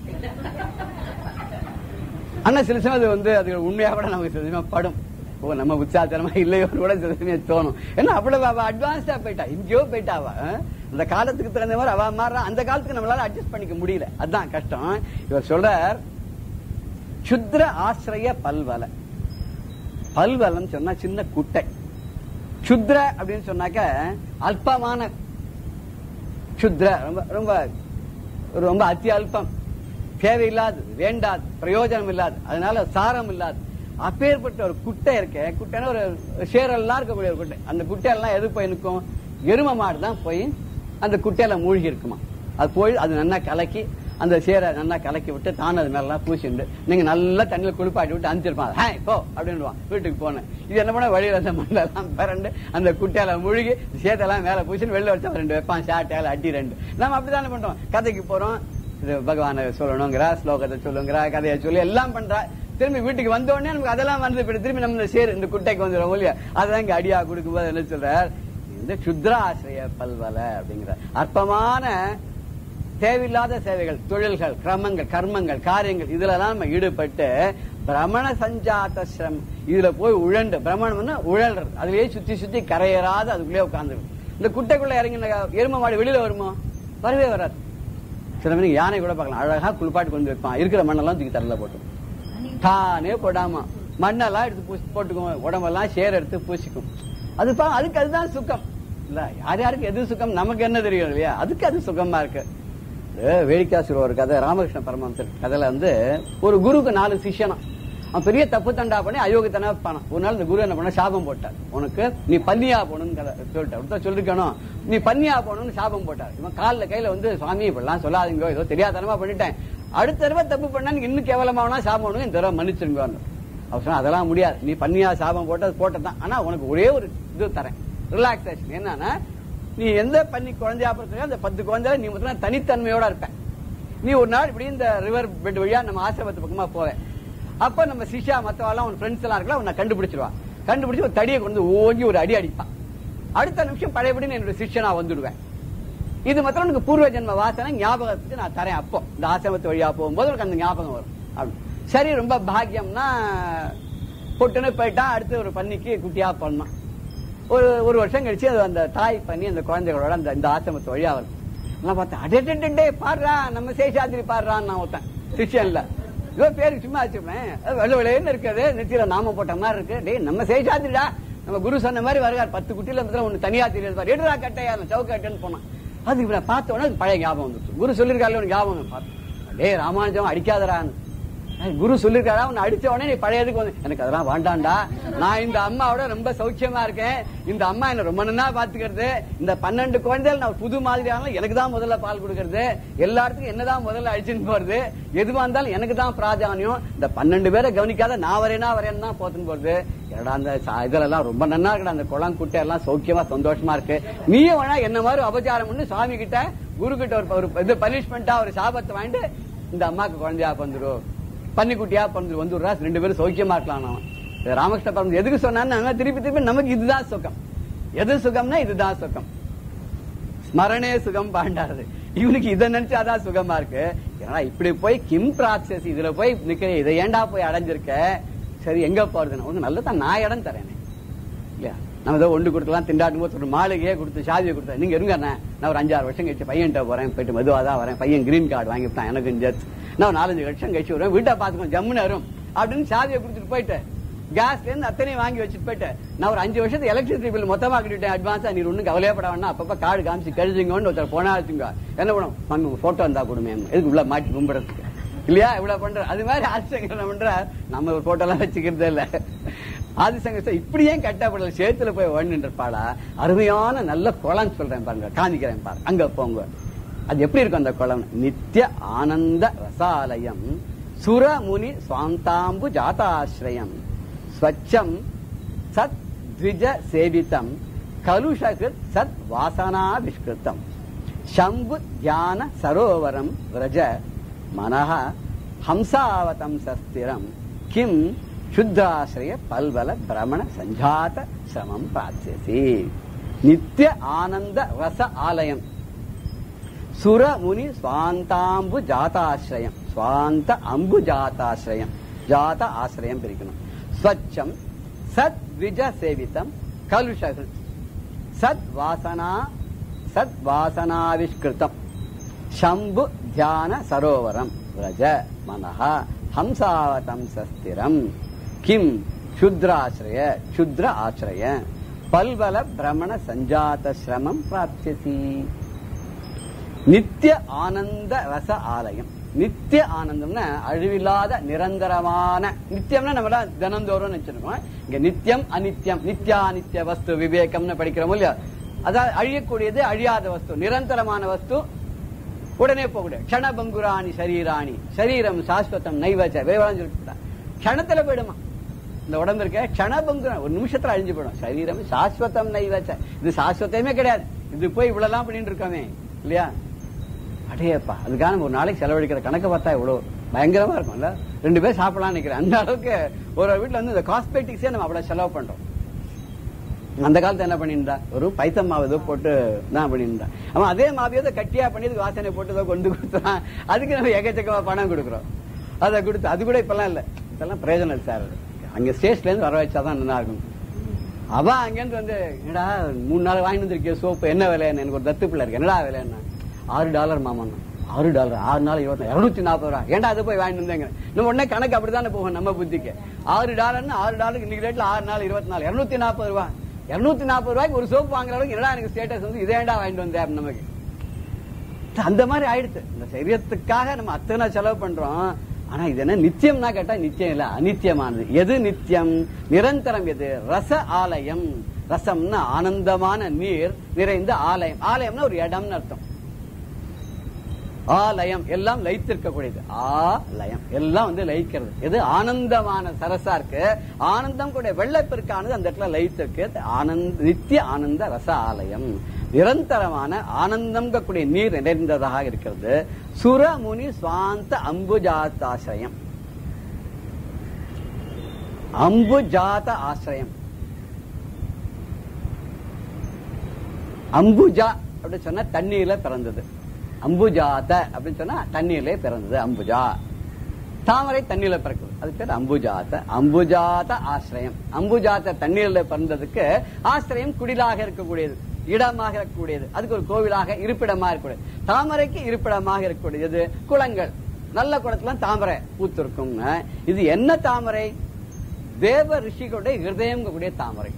ஆனா சில சமயம் அது வந்து அது உண்மையா கூட நமக்கு சில சமயம் படும். ஓ நம்ம உற்சாகத்தனமா இல்லையோ கூட சில சமயம் தோணும். ஏன்னா அவ்வளவு அவ அட்வான்ஸ்டா போயிட்டா, எங்கேயோ போயிட்டா அவ. அந்த காலத்துக்கு தகுந்த மாதிரி அவ மாறா, அந்த காலத்துக்கு நம்மளால அட்ஜஸ்ட் பண்ணிக்க முடியல, அதுதான் கஷ்டம். இவர் சொல்றார் சுத்ர ஆசிரிய பல்வல. பல்வலம் சொன்னா சின்ன குட்டை, சுத்ர அப்படின்னு சொன்னாக்க அல்பமான சுத்ர, ரொம்ப ரொம்ப ரொம்ப அத்தி அல்பம், தேவையில்லாது, வேண்டாது, பிரயோஜனம் இல்லாது, அதனால சாரம் இல்லாது. அப்பேற்பட்ட ஒரு குட்டை இருக்க, குட்டைன்னா ஒரு சேரெல்லாம் இருக்கக்கூடிய ஒரு குட்டை. அந்த குட்டையெல்லாம் எது போய் நிற்கும், எரும மாடு தான் போய் அந்த குட்டையில மூழ்கி இருக்குமா. அது போய் அது நல்லா கலக்கி அந்த சேரை நல்லா கலக்கி விட்டு தான் அது மேலாம் பூசிண்டு நீங்க நல்லா தண்ணியில குளிப்பாட்டி விட்டு அனுப்பிச்சிருப்பாங்க. ஹே போ அப்படின்னுவான். வீட்டுக்கு போனேன். இது என்ன பண்ண வழியில அந்த மண்ணெல்லாம் பரண்டு அந்த குட்டையில முழுகி சேத்தெல்லாம் மேல பூசின்னு வெளில வச்சா ரெண்டு வைப்பான். ஷாட்டையால அடி ரெண்டு. நம்ம அப்படித்தானே பண்றோம். கதைக்கு போறோம், இது பகவானை சொல்லணுங்கிற ஸ்லோகத்தை சொல்லுங்கிற கதையை சொல்லி எல்லாம் பண்றா. திரும்பி வீட்டுக்கு வந்த உடனே நமக்கு அதெல்லாம் வந்து திரும்பி நம்ம சேர் இந்த குட்டைக்கு வந்துடும் இல்லையா? அதான் இங்க அடியா கொடுக்கும் போது என்ன சொல்றார், இந்த சுத்ராசிரிய பல்வல அப்படிங்கிற அற்பமான தேவையில்லாத சேவைகள், தொழில்கள், கிரமங்கள், கர்மங்கள், காரியங்கள் இதுல எல்லாம் நம்ம ஈடுபட்டு பிரமண சஞ்சாத சிரமம் இதுல போய் உழண்டு, பிரமணம்னா உழல்றது, அதுலயே சுத்தி சுத்தி கரையேறாத அதுக்குள்ளே உட்கார்ந்து இந்த குட்டைக்குள்ள இறங்கின எரும மாடு வெளியில வருமோ? வரவே வராது. சில மணிக்கு யானை கூட பார்க்கலாம், அழகா குளிப்பாட்டு கொண்டு வைப்பான். இருக்கிற மண்ணெல்லாம் தூக்கி தரல போட்டு தானே போடாம மண்ணெல்லாம் எடுத்து பூசி போட்டுக்கும், உடம்பெல்லாம் சேர் எடுத்து பூசிக்கும். அது அதுக்கு அதுதான் சுகம் இல்ல. யார் யாருக்கு எது சுகம் நமக்கு என்ன தெரியும் இல்லையா? அதுக்கு அது சுகமா இருக்கு. வேடிக்காசுர ஒரு கதை, ராமகிருஷ்ண பரமஹம்சர் கதையில வந்து ஒரு குருக்கு நாலு சிஷ்யனா அவன் பெரிய தப்பு தண்டா பண்ணி அயோக்கியத்தனா பானான். ஒரு நாள் இந்த குரு என்ன பண்ண சாபம் போட்டார். உனக்கு நீ பன்னியா போகணும்னு கதை சொல்லிட்டார். சொல்லிருக்கணும் நீ பன்னியா போகணும்னு சாபம் போட்டார். இவன் காலில் கையில வந்து சுவாமி இப்படிலாம் சொல்லாதீங்க, ஏதோ தெரியாதனமா பண்ணிட்டேன், அடுத்த தடவை தப்பு பண்ணா நீங்க இன்னும் கேவலமாவனா சாபம் இந்த தடவை மன்னிச்சிருங்க. அவர் சொன்னா அதெல்லாம் முடியாது, நீ பன்னியா சாபம் போட்டது போட்டதான், ஆனா உனக்கு ஒரே ஒரு இது தரேன், ரிலாக்ஸேஷன். என்னன்னா நீ எந்த பண்ணி குழந்தையா பிறந்த அந்த பத்து குழந்தை நீ முதல்ல தனித்தன்மையோட இருப்ப. நீ ஒரு நாள் இப்படி இந்த ரிவர் பெட் வழியா நம்ம ஆசிரமத்து பக்கமா போவேன். அப்ப நம்ம சிஷ்யா மத்தவாலாம் உன் ஃப்ரெண்ட்ஸ் எல்லாம் இருக்கலாம், உன்னை கண்டுபிடிச்சிருவான். கண்டுபிடிச்சு ஒரு தடியை கொண்டு ஓங்கி ஒரு அடி அடிப்பான். அடுத்த நிமிஷம் பழையபடி என்னோட சிஷ்யனா வந்துடுவேன். இது மாத்திரம் உனக்கு பூர்வ ஜென்ம வாசனை ஞாபகத்துக்கு நான் தரேன். அப்போ இந்த ஆசிரமத்து வழியா போகும்போது உனக்கு அந்த ஞாபகம் வரும். சரி, ரொம்ப பாக்கியம்னா பொட்டுன்னு போயிட்டா அடுத்து ஒரு பன்னிக்கு குட்டியா பண்ணான். ஒரு ஒரு வருஷம் கழிச்சு அது அந்த தாய் பண்ணி அந்த குழந்தைகளோட அந்த இந்த ஆசிரமத்து வழியா வரும். நான் பார்த்தேன், அடே பாடுறா நம்ம சேஷாதிரி பாடுறான்னு நான் ஒருத்தன் சிஷ்யன் இல்ல, இதோ பேருக்கு சும்மா வச்சுப்பேன், வெள்ள விளையன்னு இருக்குது, நெத்தியில நாம போட்ட மாதிரி இருக்கு. டே நம்ம சேஷாதிரிடா, நம்ம குரு சொன்ன மாதிரி வருவார், பத்து குட்டியில ஒன்னு தனியா தெரியாது, எடுறா கட்டையா சவுக்கட்டுன்னு போனான். அது இப்ப பார்த்த உடனே பழைய ஞாபகம் வந்துச்சு. குரு சொல்லிருக்காரு ஞாபகம் பார்த்தேன். டே ராமானுஜம் அடிக்காதரான்னு குரு சொல்லிருக்காரா, உன்னை அடிச்ச உடனே நீ பழையதுக்கு வந்து எனக்கு அதெல்லாம் வேண்டாண்டா, நான் இந்த அம்மாவோட ரொம்ப சௌக்கியமா இருக்கேன், இந்த அம்மா என்ன ரொம்ப நல்லா பாத்துக்கிறது, இந்த பன்னெண்டு குழந்தைகள் நான் புது மாதிரியான எனக்கு தான் முதல்ல பால் கொடுக்கறது, எல்லா இடத்துக்கும் என்னதான் முதல்ல அடிச்சுன்னு போறது, எதுவா இருந்தாலும் எனக்கு தான் பிராதானியம், இந்த பன்னெண்டு பேரை கவனிக்காத நான் வரேனா வரேன்னு தான் போத்துன்னு போறது. என்னடா அந்த இதெல்லாம் ரொம்ப நன்னா இருக்கடா, அந்த குளம் குட்டை எல்லாம் சௌக்கியமா சந்தோஷமா இருக்கு, நீயும் வேணா என்ன மாதிரி அபச்சாரம் பண்ணி சுவாமி கிட்ட குரு கிட்ட ஒரு இது பனிஷ்மெண்டா ஒரு சாபத்தை வாங்கிட்டு இந்த அம்மாக்கு குழந்தையா வந்துடும், பன்னிக்குட்டியா பிறந்து வந்துடுறா, ரெண்டு பேரும் சௌக்கியமா இருக்கலாம். ராமகிருஷ்ண பரமஹம்சர் எதுக்கு சொன்னான்னு திருப்பி திருப்பி நமக்கு இதுதான் சுகம். எது சுகம்னா இதுதான் சுகம். ஸ்மரணே சுகம் பாண்டாது. இவனுக்கு இதை நினைச்சு அதான் சுகமா இருக்கு. ஏன்னா இப்படி போய் கிம் பிராக்சஸ் இதுல போய் நிக்கிற, இதை ஏண்டா போய் அடைஞ்சிருக்க, சரி எங்க போறதுன்னு உனக்கு நல்லதான் நான் இடம் தரேனே இல்லையா? நம்ம ஏதோ ஒன்று கொடுத்துலாம் திண்டாட்டும் போது ஒரு மாளிகையே கொடுத்து சாதியை கொடுத்தா நீங்க இருங்க, நான் ஒரு அஞ்சாறு வருஷம் கழிச்சு பையன்கிட்ட போறேன், போயிட்டு மெதுவாக தான் வரேன், பையன் கிரீன் கார்டு வாங்கிவிட்டான், எனக்கு ஜெத் நான் நாலஞ்சு வருஷம் கழிச்சு வருவேன், வீட்டை பார்த்துக்கோ ஜம்முன்னு வரும் அப்படின்னு சாதியை கொடுத்துட்டு போயிட்டு கேஸ்ல இருந்து அத்தனையும் வாங்கி வச்சுட்டு போயிட்டு நான் ஒரு அஞ்சு வருஷத்துக்கு எலக்ட்ரிசிட்டி பில் மொத்தமா கட்டிட்டேன் அட்வான்ஸா, நீ ஒன்னும் கவலையப்பட வேணா, அப்பப்ப கார்டு காமிச்சு கழிச்சுங்கன்னு ஒருத்தர் போனா வச்சுங்க, என்ன பண்ணும் போட்டோ இருந்தா கொடுமே எதுக்கு உள்ள மாட்டி கும்பிடுறதுக்கு இல்லையா, இவ்வளவு பண்ற. அது மாதிரி ஆதிசங்கர் பண்ற, நம்ம ஒரு போட்டோ எல்லாம் வச்சுக்கிறதே இல்ல. ஆதிசங்கர் இப்படியே கட்டப்படல, சேத்துல போய் ஒண்ணுன்றப்பாடா, அருமையான நல்ல குளம் சொல்றேன் பாருங்க, காமிக்கிறேன் பாருங்க, அங்க போங்க. அது எப்படி இருக்கும் அந்த குளம்? நித்திய ஆனந்த ரசாலயம், சுரமுனி சுவாந்தாம்பு ஜாதாஸ்ரயம், ஸ்வச்சம் சத் த்விஜ சேவிதம், கலுஷகிருத் சத் வாசனா விஷ்கிருத்தம், சம்பு தியான சரோவரம் விரஜ மனஹ ஹம்சாவதம் சஸ்திரம், கிம் சுத்தாசிரிய பல்வல பிரமண சஞ்சாத சமம் பிராப்ஸ்யசி. நித்திய ஆனந்த ரச ஆலயம், சுர முனி சுவாந்தாம்பு ஜாதாஸ்ரயம், சுவாந்த அம்பு ஜாதாஸ்ரயம், ஜாத ஆசிரியம் பிரிக்கணும். ஸ்வச்சம் சத் விஜ சேவிதம், கலுஷகிருத் சத் வாசனா சத் வாசனாவிஷ்கிருதம், சம்பு தியான சரோவரம் விரஜ மனஹ ஹம்சாவதம் சஸ்திரம், கிம் சுத்ராசிரய சுத்ர ஆசிரய பல்வல பிரமண சஞ்சாத சிரமம் பிராப்ஸ்யசி. நித்திய ஆனந்த ரச ஆலயம். நித்திய ஆனந்தம்னா அழிவில்லாத நிரந்தரமான, நித்தியம்னா நம்ம தினந்தோறும் நினைச்சிருக்கோம். இங்க நித்தியம் அநித்தியம், நித்யா நித்திய வஸ்து விவேகம்னு படிக்கிறோம் இல்லையா, அதாவது அழியக்கூடியது அழியாத வஸ்து, நிரந்தரமான வஸ்து உடனே போகக்கூடாது. க்ஷணபங்குராணி சரீராணி சரீரம் சாஸ்வதம் நைவச்ச விரைவாக சொல்லிட்டு க்ஷணத்துல போயிடுமா இந்த உடம்பு இருக்க. க்ஷணபங்குரா ஒரு நிமிஷத்துல அழிஞ்சு போயிடும். சரீரம் சாஸ்வதம் நைவச்ச இது சாஸ்வதமே கிடையாது. இது போய் இவ்வளவு பண்ணிட்டு இருக்கோமே இல்லையா. அடையப்பா அதுக்காக நம்ம ஒரு நாளைக்கு செலவழிக்கிற கணக்கு பார்த்தா இவ்வளவு பயங்கரமா இருக்கும்ல. ரெண்டு பேர் சாப்பிடலாம்னு நினைக்கிறேன். அந்த அளவுக்கு ஒரு வீட்டுல வந்து இந்த காஸ்மெட்டிக்ஸே நம்ம அவ்வளவு செலவு பண்றோம். அந்த காலத்துல என்ன பண்ணிருந்தா ஒரு பைத்தம் மாவு ஏதோ போட்டு தான் பண்ணிருந்தா. அவன் அதே மாவியதை கட்டியா பண்ணி அதுக்கு வாசனை போட்டு ஏதோ கொண்டு கொடுத்தான். அதுக்கு நம்ம எக்கச்சக்கமா பணம் கொடுக்குறோம். அதை கொடுத்து அது கூட இப்பெல்லாம் இல்ல. இதெல்லாம் பிரயோஜனம் இல்லை சார். அங்க ஸ்டேஷன்ல இருந்து வர வச்சாதான் நல்லா இருக்கும். அவன் அங்கிருந்து வந்து என்னடா மூணு நாள் வாங்கி வந்திருக்கிய சோப்பு என்ன விலைன்னு எனக்கு ஒரு தத்து பிள்ளை இருக்கு. என்னடா விலைன்னா ஆறு டாலர் மாமன். ஆறு டாலர் ஆறு நாள் இருபத்தி இருநூத்தி நாற்பது ரூபா. ஏன்டா அது போய் வாங்கிட்டு வந்தேங்க. நம்ம உடனே கணக்கு அப்படித்தானே போகும் நம்ம புத்திக்கு. ஆறு டாலர்னு ஆறு டாலருக்கு இன்னைக்கு ரேட்ல ஆறு நாள் இருபத்தி நாலு இருநூத்தி நாற்பது ரூபா. இருநூத்தி நாற்பது ரூபாய்க்கு ஒரு சோப்பு வாங்குற அளவுக்கு என்னடா எனக்கு ஸ்டேட்டஸ் வந்து இதேண்டா வாங்கிட்டு வந்தேன் நமக்கு. அந்த மாதிரி ஆயிடுச்சு. இந்த சரீரத்துக்காக நம்ம அத்தனை செலவு பண்றோம். ஆனா இது என்ன நித்தியம்னா கேட்டா நிச்சயம் இல்ல, அநித்தியமானது. எது நித்தியம்? நிரந்தரம். எது? ரச ஆலயம். ரசம்னா ஆனந்தமான நீர் நிறைந்த ஆலயம். ஆலயம்னா ஒரு இடம்னு அர்த்தம். ஆலயம் எல்லாம் லயித்திருக்கக்கூடியது. ஆலயம் எல்லாம் வந்து லயிக்கிறது. எது? ஆனந்தமான சரசா இருக்கு. ஆனந்தம் கூட வெள்ளப்பெருக்கானது அந்த இடத்துல லயித்திருக்கு. ஆனந்த நித்திய ஆனந்த ரச ஆலயம். நிரந்தரமான ஆனந்தம் கூடிய நீர் நிறைந்ததாக இருக்கிறது. சுரமுனி சுவாந்த அம்புஜாத்தாசிரயம். அம்புஜாத ஆசிரியம். அம்புஜா அப்படின்னு சொன்னா தண்ணீர்ல பிறந்தது. அம்புஜாத அப்படின்னு சொன்னா தண்ணீர்ல பிறந்தது. அம்புஜா தாமரை தண்ணீர்ல பிறக்குது. அது பேர் அம்புஜாத. அம்புஜாத ஆசிரியம். அம்புஜாத தண்ணீர்ல பிறந்ததுக்கு ஆசிரியம் குடிலாக இருக்கக்கூடியது, இடமாக இருக்கக்கூடியது. அதுக்கு ஒரு கோவிலாக இருப்பிடமா இருக்கக்கூடியது. தாமரைக்கு இருப்பிடமாக இருக்கக்கூடியது குளங்கள். நல்ல குளத்துல தாமரை பூத்திருக்கும். இது என்ன தாமரை? தேவ ரிஷிகளுடைய ஹிருதயம் கூடிய தாமரை.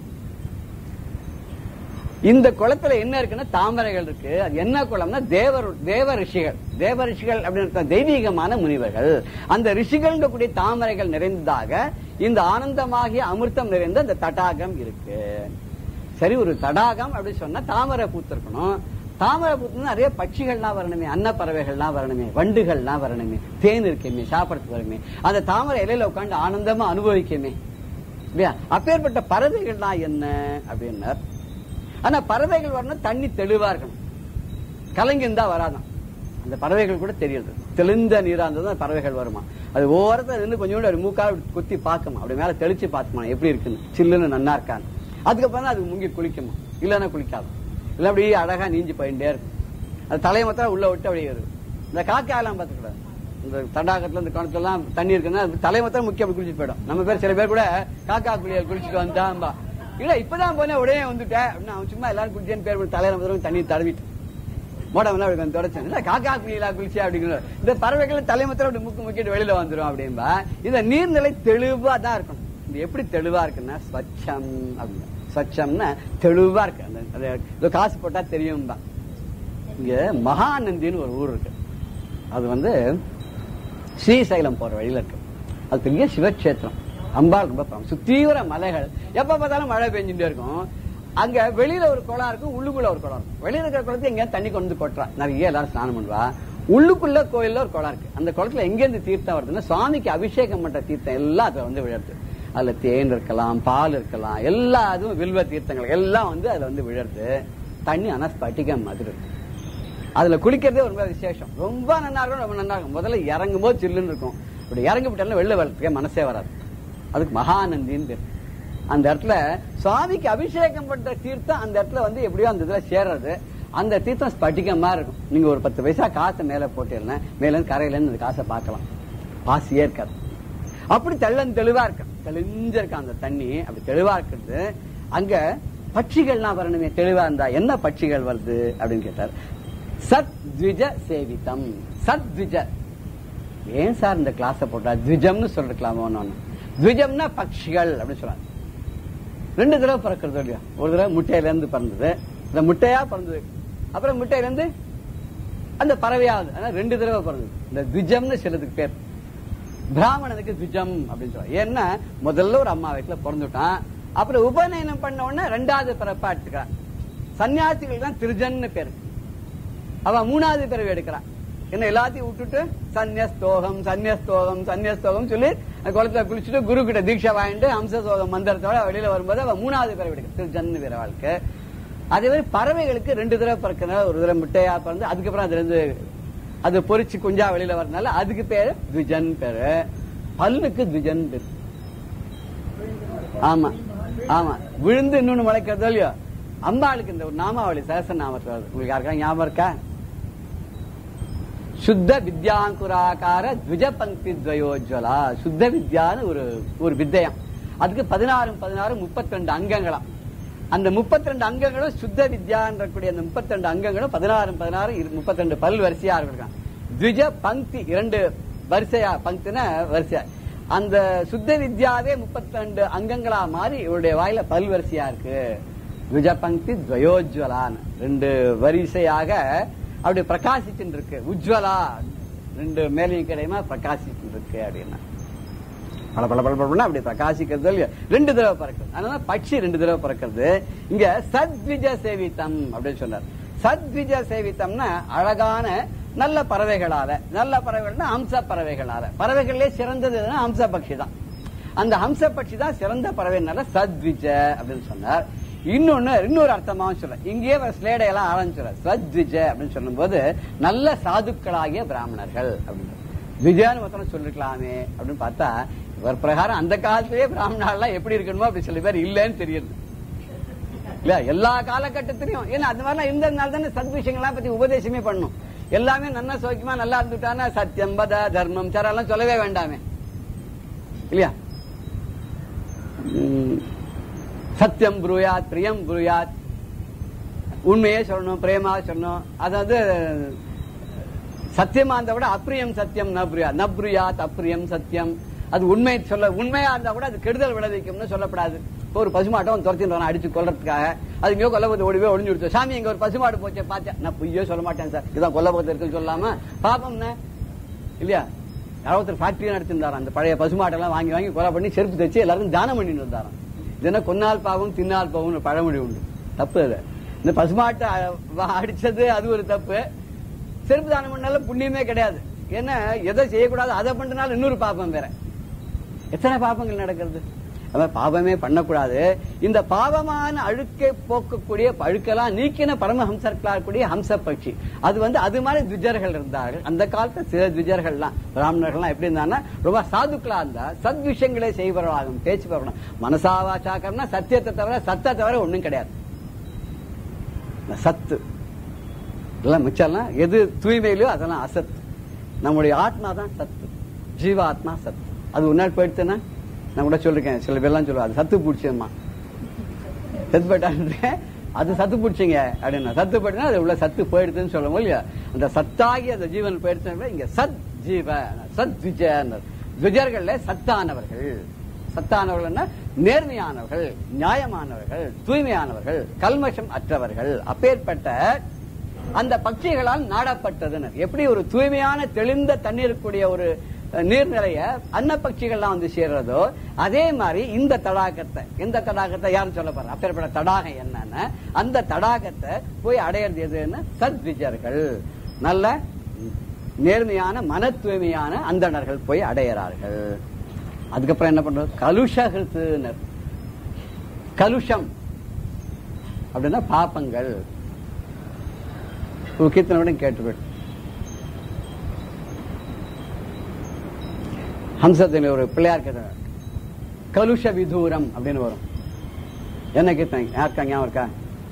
இந்த குளத்துல என்ன இருக்குன்னா தாமரைகள் இருக்கு. அது என்ன குளம்னா தேவ தேவ ரிஷிகள். தேவ ரிஷிகள் அப்படின்னு தெய்வீகமான முனிவர்கள். அந்த ரிஷிகள் கூடிய தாமரைகள் நிறைந்ததாக இந்த ஆனந்தமாகிய அமிர்தம் நிறைந்த அந்த தடாகம் இருக்கு. சரி, ஒரு தடாகம் அப்படின்னு சொன்னா தாமரை பூத்திருக்கணும். தாமரை பூத்து நிறைய பட்சிகள்லாம் வரணுமே, அன்ன பறவைகள்லாம் வரணுமே, வண்டுகள்லாம் வரணுமே, தேன் இருக்குமே, சாப்பிடறதுக்கு வருமே. அந்த தாமரை இலையில உட்காந்து ஆனந்தமா அனுபவிக்குமே இல்லையா. அப்பேற்பட்ட பறவைகள்லாம் என்ன அப்படின்னா, ஆனா பறவைகள் வரணும் தண்ணி தெளிவா இருக்கணும். கலங்கி இருந்தா வராதான். அந்த பறவைகள் கூட தெரியுது. தெளிந்த நீரா இருந்ததுதான் பறவைகள் வருமா. அது ஓரத்துல இருந்து கொஞ்சோண்டு ஒரு மூக்கால குத்தி பார்க்குமா, அப்படி மேல தெளிச்சு பார்க்குமா எப்படி இருக்குன்னு, சில்லுன்னு நன்னா இருக்கான்னு. அதுக்கப்புறம் அது முங்கி குளிக்குமா, இல்லன்னா குளிக்காது. இல்ல அப்படி அழகா நீஞ்சி போயிட்டே இருக்கும். அது தலையை மாத்திரம் உள்ள விட்டு அப்படியே வருது. இந்த காக்கா எல்லாம் பார்த்துக்கூடாது. இந்த தடாகத்துல இந்த குளத்துல எல்லாம் தண்ணி இருக்குன்னா தலை மாத்திரம் முக்கிய அப்படி குளிச்சுட்டு போயிடும். நம்ம பேர் சில பேர் கூட காக்கா குளியல் குளிச்சுட்டு வந்தாம்பா, இல்ல இப்பதான் போனேன் உடனே வந்துட்டேன் அப்படின்னு அவன் சும்மா எல்லாரும் குளிச்சேன்னு பேர் தலையில மாத்திரம் தண்ணி தடவிட்டு மோடம் தொடச்சேன். இல்ல காக்கா குளியலா குளிச்சு அப்படிங்கிற இந்த பறவைகள் தலைமத்திரம் அப்படி முக்கு முக்கிட்டு வெளியில வந்துடும் அப்படின்பா. இந்த நீர்நிலை தெளிவா தான் இருக்கணும். இது எப்படி தெளிவா இருக்குன்னா ஸ்வச்சம் அப்படின்னா, ஸ்வச்சம்னா தெளிவா இருக்கு. அந்த காசு போட்டா தெரியும் தான். இங்க மகாநந்தின்னு ஒரு ஊர் இருக்கு. அது வந்து ஸ்ரீசைலம் போற வழியில இருக்கு. அது பெரிய சிவக்ஷேத்திரம். அம்பாள் ரொம்ப சுத்தீவிர மலைகள். எப்ப பார்த்தாலும் மழை பெஞ்சுட்டே இருக்கும். அங்க வெளியில ஒரு குளம் இருக்கும், உள்ளுக்குள்ள ஒரு குளம் இருக்கும். வெளியில இருக்கிற குளத்தை எங்க தண்ணி கொண்டு கொட்டுறா, நிறைய எல்லாரும் ஸ்நானம் பண்ணுவா. உள்ளுக்குள்ள கோயில்ல ஒரு குளம் இருக்கு. அந்த குளத்துல எங்க இருந்து தீர்த்தம் வருதுன்னா சுவாமிக்கு அபிஷேகம் பண்ற தீர்த்தம் எல்லாம் அதுல வந்து விழுறது. அதுல தேன் இருக்கலாம், பால் இருக்கலாம், எல்லா அதுவும் வில்வ தீர்த்தங்கள் எல்லாம் வந்து அதுல வந்து விழுறது. தண்ணி ஆனா ஸ்பட்டிகம் மாதிரி இருக்கு. அதுல குளிக்கிறதே ரொம்ப விசேஷம். ரொம்ப நல்லா இருக்கும், ரொம்ப நல்லா இருக்கும். முதல்ல இறங்கும் போது சில்லுன்னு இருக்கும். இப்படி இறங்கி விட்டாலும் வெளில வரதுக்கே மனசே வராது. அதுக்கு மகாநந்தின்னு பேர். அந்த இடத்துல சுவாமிக்கு அபிஷேகம் பண்ற தீர்த்தம் அந்த இடத்துல வந்து எப்படியோ அந்த இதுல சேர்றது. அந்த தீர்த்தம் ஸ்பட்டிகமா இருக்கும். நீங்க ஒரு பத்து பைசா காசை மேல போட்டீங்கன்னா மேல இருந்து கரையில இருந்து அந்த காசை பார்க்கலாம். பாசியே இருக்காது. அப்படி தெள்ளன் தெளிவா இருக்கு. தெளிஞ்சிருக்க அந்த தண்ணி அப்படி தெளிவா இருக்கிறது. அங்க பட்சிகள்லாம் வரணுமே தெளிவா இருந்தா. என்ன பட்சிகள் வருது அப்படின்னு கேட்டார். சத் த்விஜ சேவிதம். சத் த்விஜ. ஏன் சார் இந்த கிளாஸ போட்டா த்விஜம்னு சொல்லிருக்கலாமோ? த்விஜம்னா பட்சிகள் அப்படின்னு சொல்றாங்க. ரெண்டு தடவை பிறக்கிறது இல்லையா. ஒரு தடவை முட்டையில இருந்து பிறந்தது, இந்த முட்டையா பிறந்தது, அப்புறம் முட்டையில இருந்து அந்த பறவையாவது. ரெண்டு தடவை பிறந்தது. இந்த த்விஜம்னு சிலதுக்கு பேர். பிராமணனுக்கு த்விஜம் அப்படின்னு சொல்றாங்க. ஏன்னா முதல்ல ஒரு அம்மா வீட்டுல பிறந்துட்டான், அப்புறம் உபநயனம் பண்ண உடனே ரெண்டாவது பிறப்பா எடுத்துக்கிறான். சன்னியாசிகள் தான் திருஜன்னு பேரு. அவன் மூணாவது பிறவி எடுக்கிறான். என்ன எல்லாத்தையும் விட்டுட்டு சன்னியஸ்தோகம் சன்னியஸ்தோகம் சன்னியஸ்தோகம் சொல்லி குளத்துல குளிச்சுட்டு குரு கிட்ட தீட்சை வாங்கிட்டு ஹம்சசோகம் மந்திரத்தோட வெளியில வரும்போது அவ மூணாவது பிறவி எடுக்க திருஜன்னு வீர வாழ்க்கை. அதே மாதிரி பறவைகளுக்கு ரெண்டு தடவை பிறக்கிறனால ஒரு தடவை முட்டையா பிறந்து அதுக்கப்புறம் அதுல இருந்து அது பொறிச்சு குஞ்சா வெளியில வரனால அதுக்கு பேரு த்விஜன் பேரு. பல்லுக்கு த்விஜன் பேரு. ஆமா ஆமா விழுந்து இன்னொன்னு முளைக்கிறதோ இல்லையோ. அம்பாளுக்கு இந்த ஒரு நாமாவளி சரச நாமத்தில் உங்களுக்கு யாருக்கா ஞாபகம் இருக்கா? சுத்த வித்யாங்குராகார த்விஜ பங்கி துவயோஜ்வலா. சுத்த வித்யான்னு ஒரு ஒரு வித்யம். அதுக்கு பதினாறு பதினாறு முப்பத்தி ரெண்டு அங்கங்களாம். அந்த முப்பத்தி ரெண்டு அங்கங்களும் சுத்த வித்யான்ற கூடிய அந்த முப்பத்தி ரெண்டு அங்கங்களும் பதினாறு பதினாறு முப்பத்தி ரெண்டு பல் வரிசையா இருக்கான். த்விஜ பங்கி இரண்டு வரிசையா பங்கின வரிசையா. அந்த சுத்த வித்யாவே முப்பத்தி ரெண்டு அங்கங்களா மாறி இவருடைய வாயில பல் வரிசையா இருக்கு. த்விஜ பங்கி துவயோஜ்வலான் ரெண்டு வரிசையாக அப்படி பிரகாசிச்சு இருக்கு. உஜ்வலா ரெண்டு மேலையும் கிடையுமா பிரகாசிச்சு இருக்கு அப்படின்னா பல பல பல பல அப்படி பிரகாசிக்கிறது இல்லையா. ரெண்டு தடவை பறக்கிறது. அதனால பட்சி ரெண்டு தடவை பறக்கிறது. இங்க சத்விஜ சேவித்தம் அப்படின்னு சொன்னார். சத்விஜ சேவித்தம்னா அழகான நல்ல பறவைகளால. நல்ல பறவைகள்னா ஹம்ச பறவைகளால. பறவைகளே சிறந்தது ஹம்ச பட்சி தான். அந்த ஹம்ச பட்சி தான் சிறந்த பறவைனால சத்விஜ அப்படின்னு சொன்னார். இன்னொன்னு இன்னொரு அர்த்தமாவும் சொல்ற. இங்கேயே ஸ்லேடையெல்லாம் ஆரம்பிச்சுற சத்விஜ அப்படின்னு சொல்லும் போது நல்ல சாதுக்களாகிய பிராமணர்கள் அப்படின்னு விஜயான்னு மொத்தம் சொல்லிருக்கலாமே அப்படின்னு பார்த்தா ஒரு பிரகாரம் அந்த காலத்திலேயே பிராமணர்கள் எப்படி இருக்கணுமோ அப்படி சில பேர் இல்லன்னு தெரியுது இல்ல. எல்லா காலகட்டத்திலையும் ஏன்னா அந்த மாதிரிலாம் இருந்ததுனால தானே சத் விஷயங்கள்லாம் பத்தி உபதேசமே பண்ணும். எல்லாமே நல்லா சோக்கியமா நல்லா இருந்துட்டானா சத்தியம் பத தர்மம் சரெல்லாம் சொல்லவே வேண்டாமே இல்லையா. சத்தியம் புரூயாத் பிரியம் புரூயாத் உண்மையே சொல்லணும் பிரேமா சொல்லணும். அதாவது சத்தியமா இருந்தா கூட அப்பிரியம் சத்தியம் நப்ரியா நப்ரியாத் அப்பிரியம் சத்தியம். அது உண்மை சொல்ல உண்மையா இருந்தா கூட அது கெடுதல் விளைவிக்கும்னு சொல்லப்படாது. ஒரு பசுமாட்டம் துரத்திட்டு அடிச்சு கொல்றதுக்காக அது இங்கேயோ கொல்லபோது ஓடிவே ஒளிஞ்சு விடுச்சு. சாமி இங்க ஒரு பசுமாடு போச்சு பார்த்தேன் நான் பொய்யோ சொல்ல மாட்டேன் சார் இதான் கொல்லபோது இருக்குன்னு சொல்லாம பாப்பம்னா இல்லையா. யாராவது ஃபேக்டரியா நடத்திருந்தாராம். அந்த பழைய பசுமாட்டெல்லாம் வாங்கி வாங்கி கொலை பண்ணி செருப்பு தச்சு எல்லாருக்கும் தானம் பண்ணிட்டு இருந்தாராம். இதுனா கொன்னால் பாவம் தின்னால் பாவம் பழமொழி உண்டு. தப்பு அது. இந்த பசுமாட்டை அடிச்சது அது ஒரு தப்பு. செருப்பு தானம் பண்ணாலும் புண்ணியமே கிடையாது. ஏன்னா எதை செய்யக்கூடாது அதை பண்றதுனால இன்னொரு பாபம் வேற. எத்தனை பாபங்கள் நடக்கிறது. பாவமே பண்ணக்கூடாது. இந்த பாவமான அழுக்கை போக்கக்கூடிய அழுக்கெல்லாம் நீக்கின பரமஹம்சர்களா கூடிய ஹம்ச பட்சி. அது வந்து அது மாதிரி த்விஜர்கள் இருந்தார்கள். அந்த காலத்துல சில த்விஜர்கள்லாம் பிராமணர்கள்லாம் எப்படி இருந்தாங்கன்னா ரொம்ப சாதுக்களா இருந்தா சத் விஷயங்களை செய்பவர்களாகும் பேச்சு பரவணும். மனசாவாச்சாக்கர்னா சத்தியத்தை தவிர சத்த தவிர ஒண்ணும் கிடையாது. சத்து எல்லாம் மிச்சம்லாம் எது தூய்மையிலோ அதெல்லாம் அசத்து. நம்முடைய ஆத்மா தான் சத்து. ஜீவாத்மா சத்து. அது ஒரு நாள் போயிடுச்சுன்னா நான் கூட சொல்லிருக்கேன். சில பேர்லாம் சொல்லுவா அது சத்து பூடிச்சதுமா செத்து போயிட்டா அது சத்து பூடிச்சிங்க அப்படின்னா சத்து போயிட்டுனா அது உள்ள சத்து போயிடுதுன்னு சொல்லுவோம் இல்லையா. அந்த சத்தாகி அந்த ஜீவன் போயிடுச்சு. இங்க சத் ஜீவ சத் த்விஜர்கள்ல சத்தானவர்கள். சத்தானவர்கள் நேர்மையானவர்கள் நியாயமானவர்கள் தூய்மையானவர்கள் கல்மஷம் அற்றவர்கள். அப்பேற்பட்ட அந்த பட்சிகளால் நாடப்பட்டதுன்னு எப்படி ஒரு தூய்மையான தெளிந்த தண்ணீர் கூடிய ஒரு நீர்நிலைய அன்ன பட்சிகள்லாம் வந்து சேர்றதோ அதே மாதிரி இந்த தடாகத்தை எந்த தடாகத்தை யாரும் சொல்ல போற அப்பேற்பட்ட தடாகம் என்னன்னு அந்த தடாகத்தை போய் அடையிறது எதுன்னு சத்விஜர்கள் நல்ல நேர்மையான மன தூய்மையான அந்தணர்கள் போய் அடையிறார்கள். அதுக்கப்புறம் என்ன பண்றது கலுஷகிருத்துனர். கலுஷம் அப்படின்னா பாப்பங்கள். கீர்த்தனோட கேட்டு ஹம்சத்தில் ஒரு பிள்ளையார் கீர்த்தனை கலுஷ விதூரம் அப்படின்னு வரும். என்ன கீர்த்தனை யாருக்கா ஞாபகம் இருக்கா?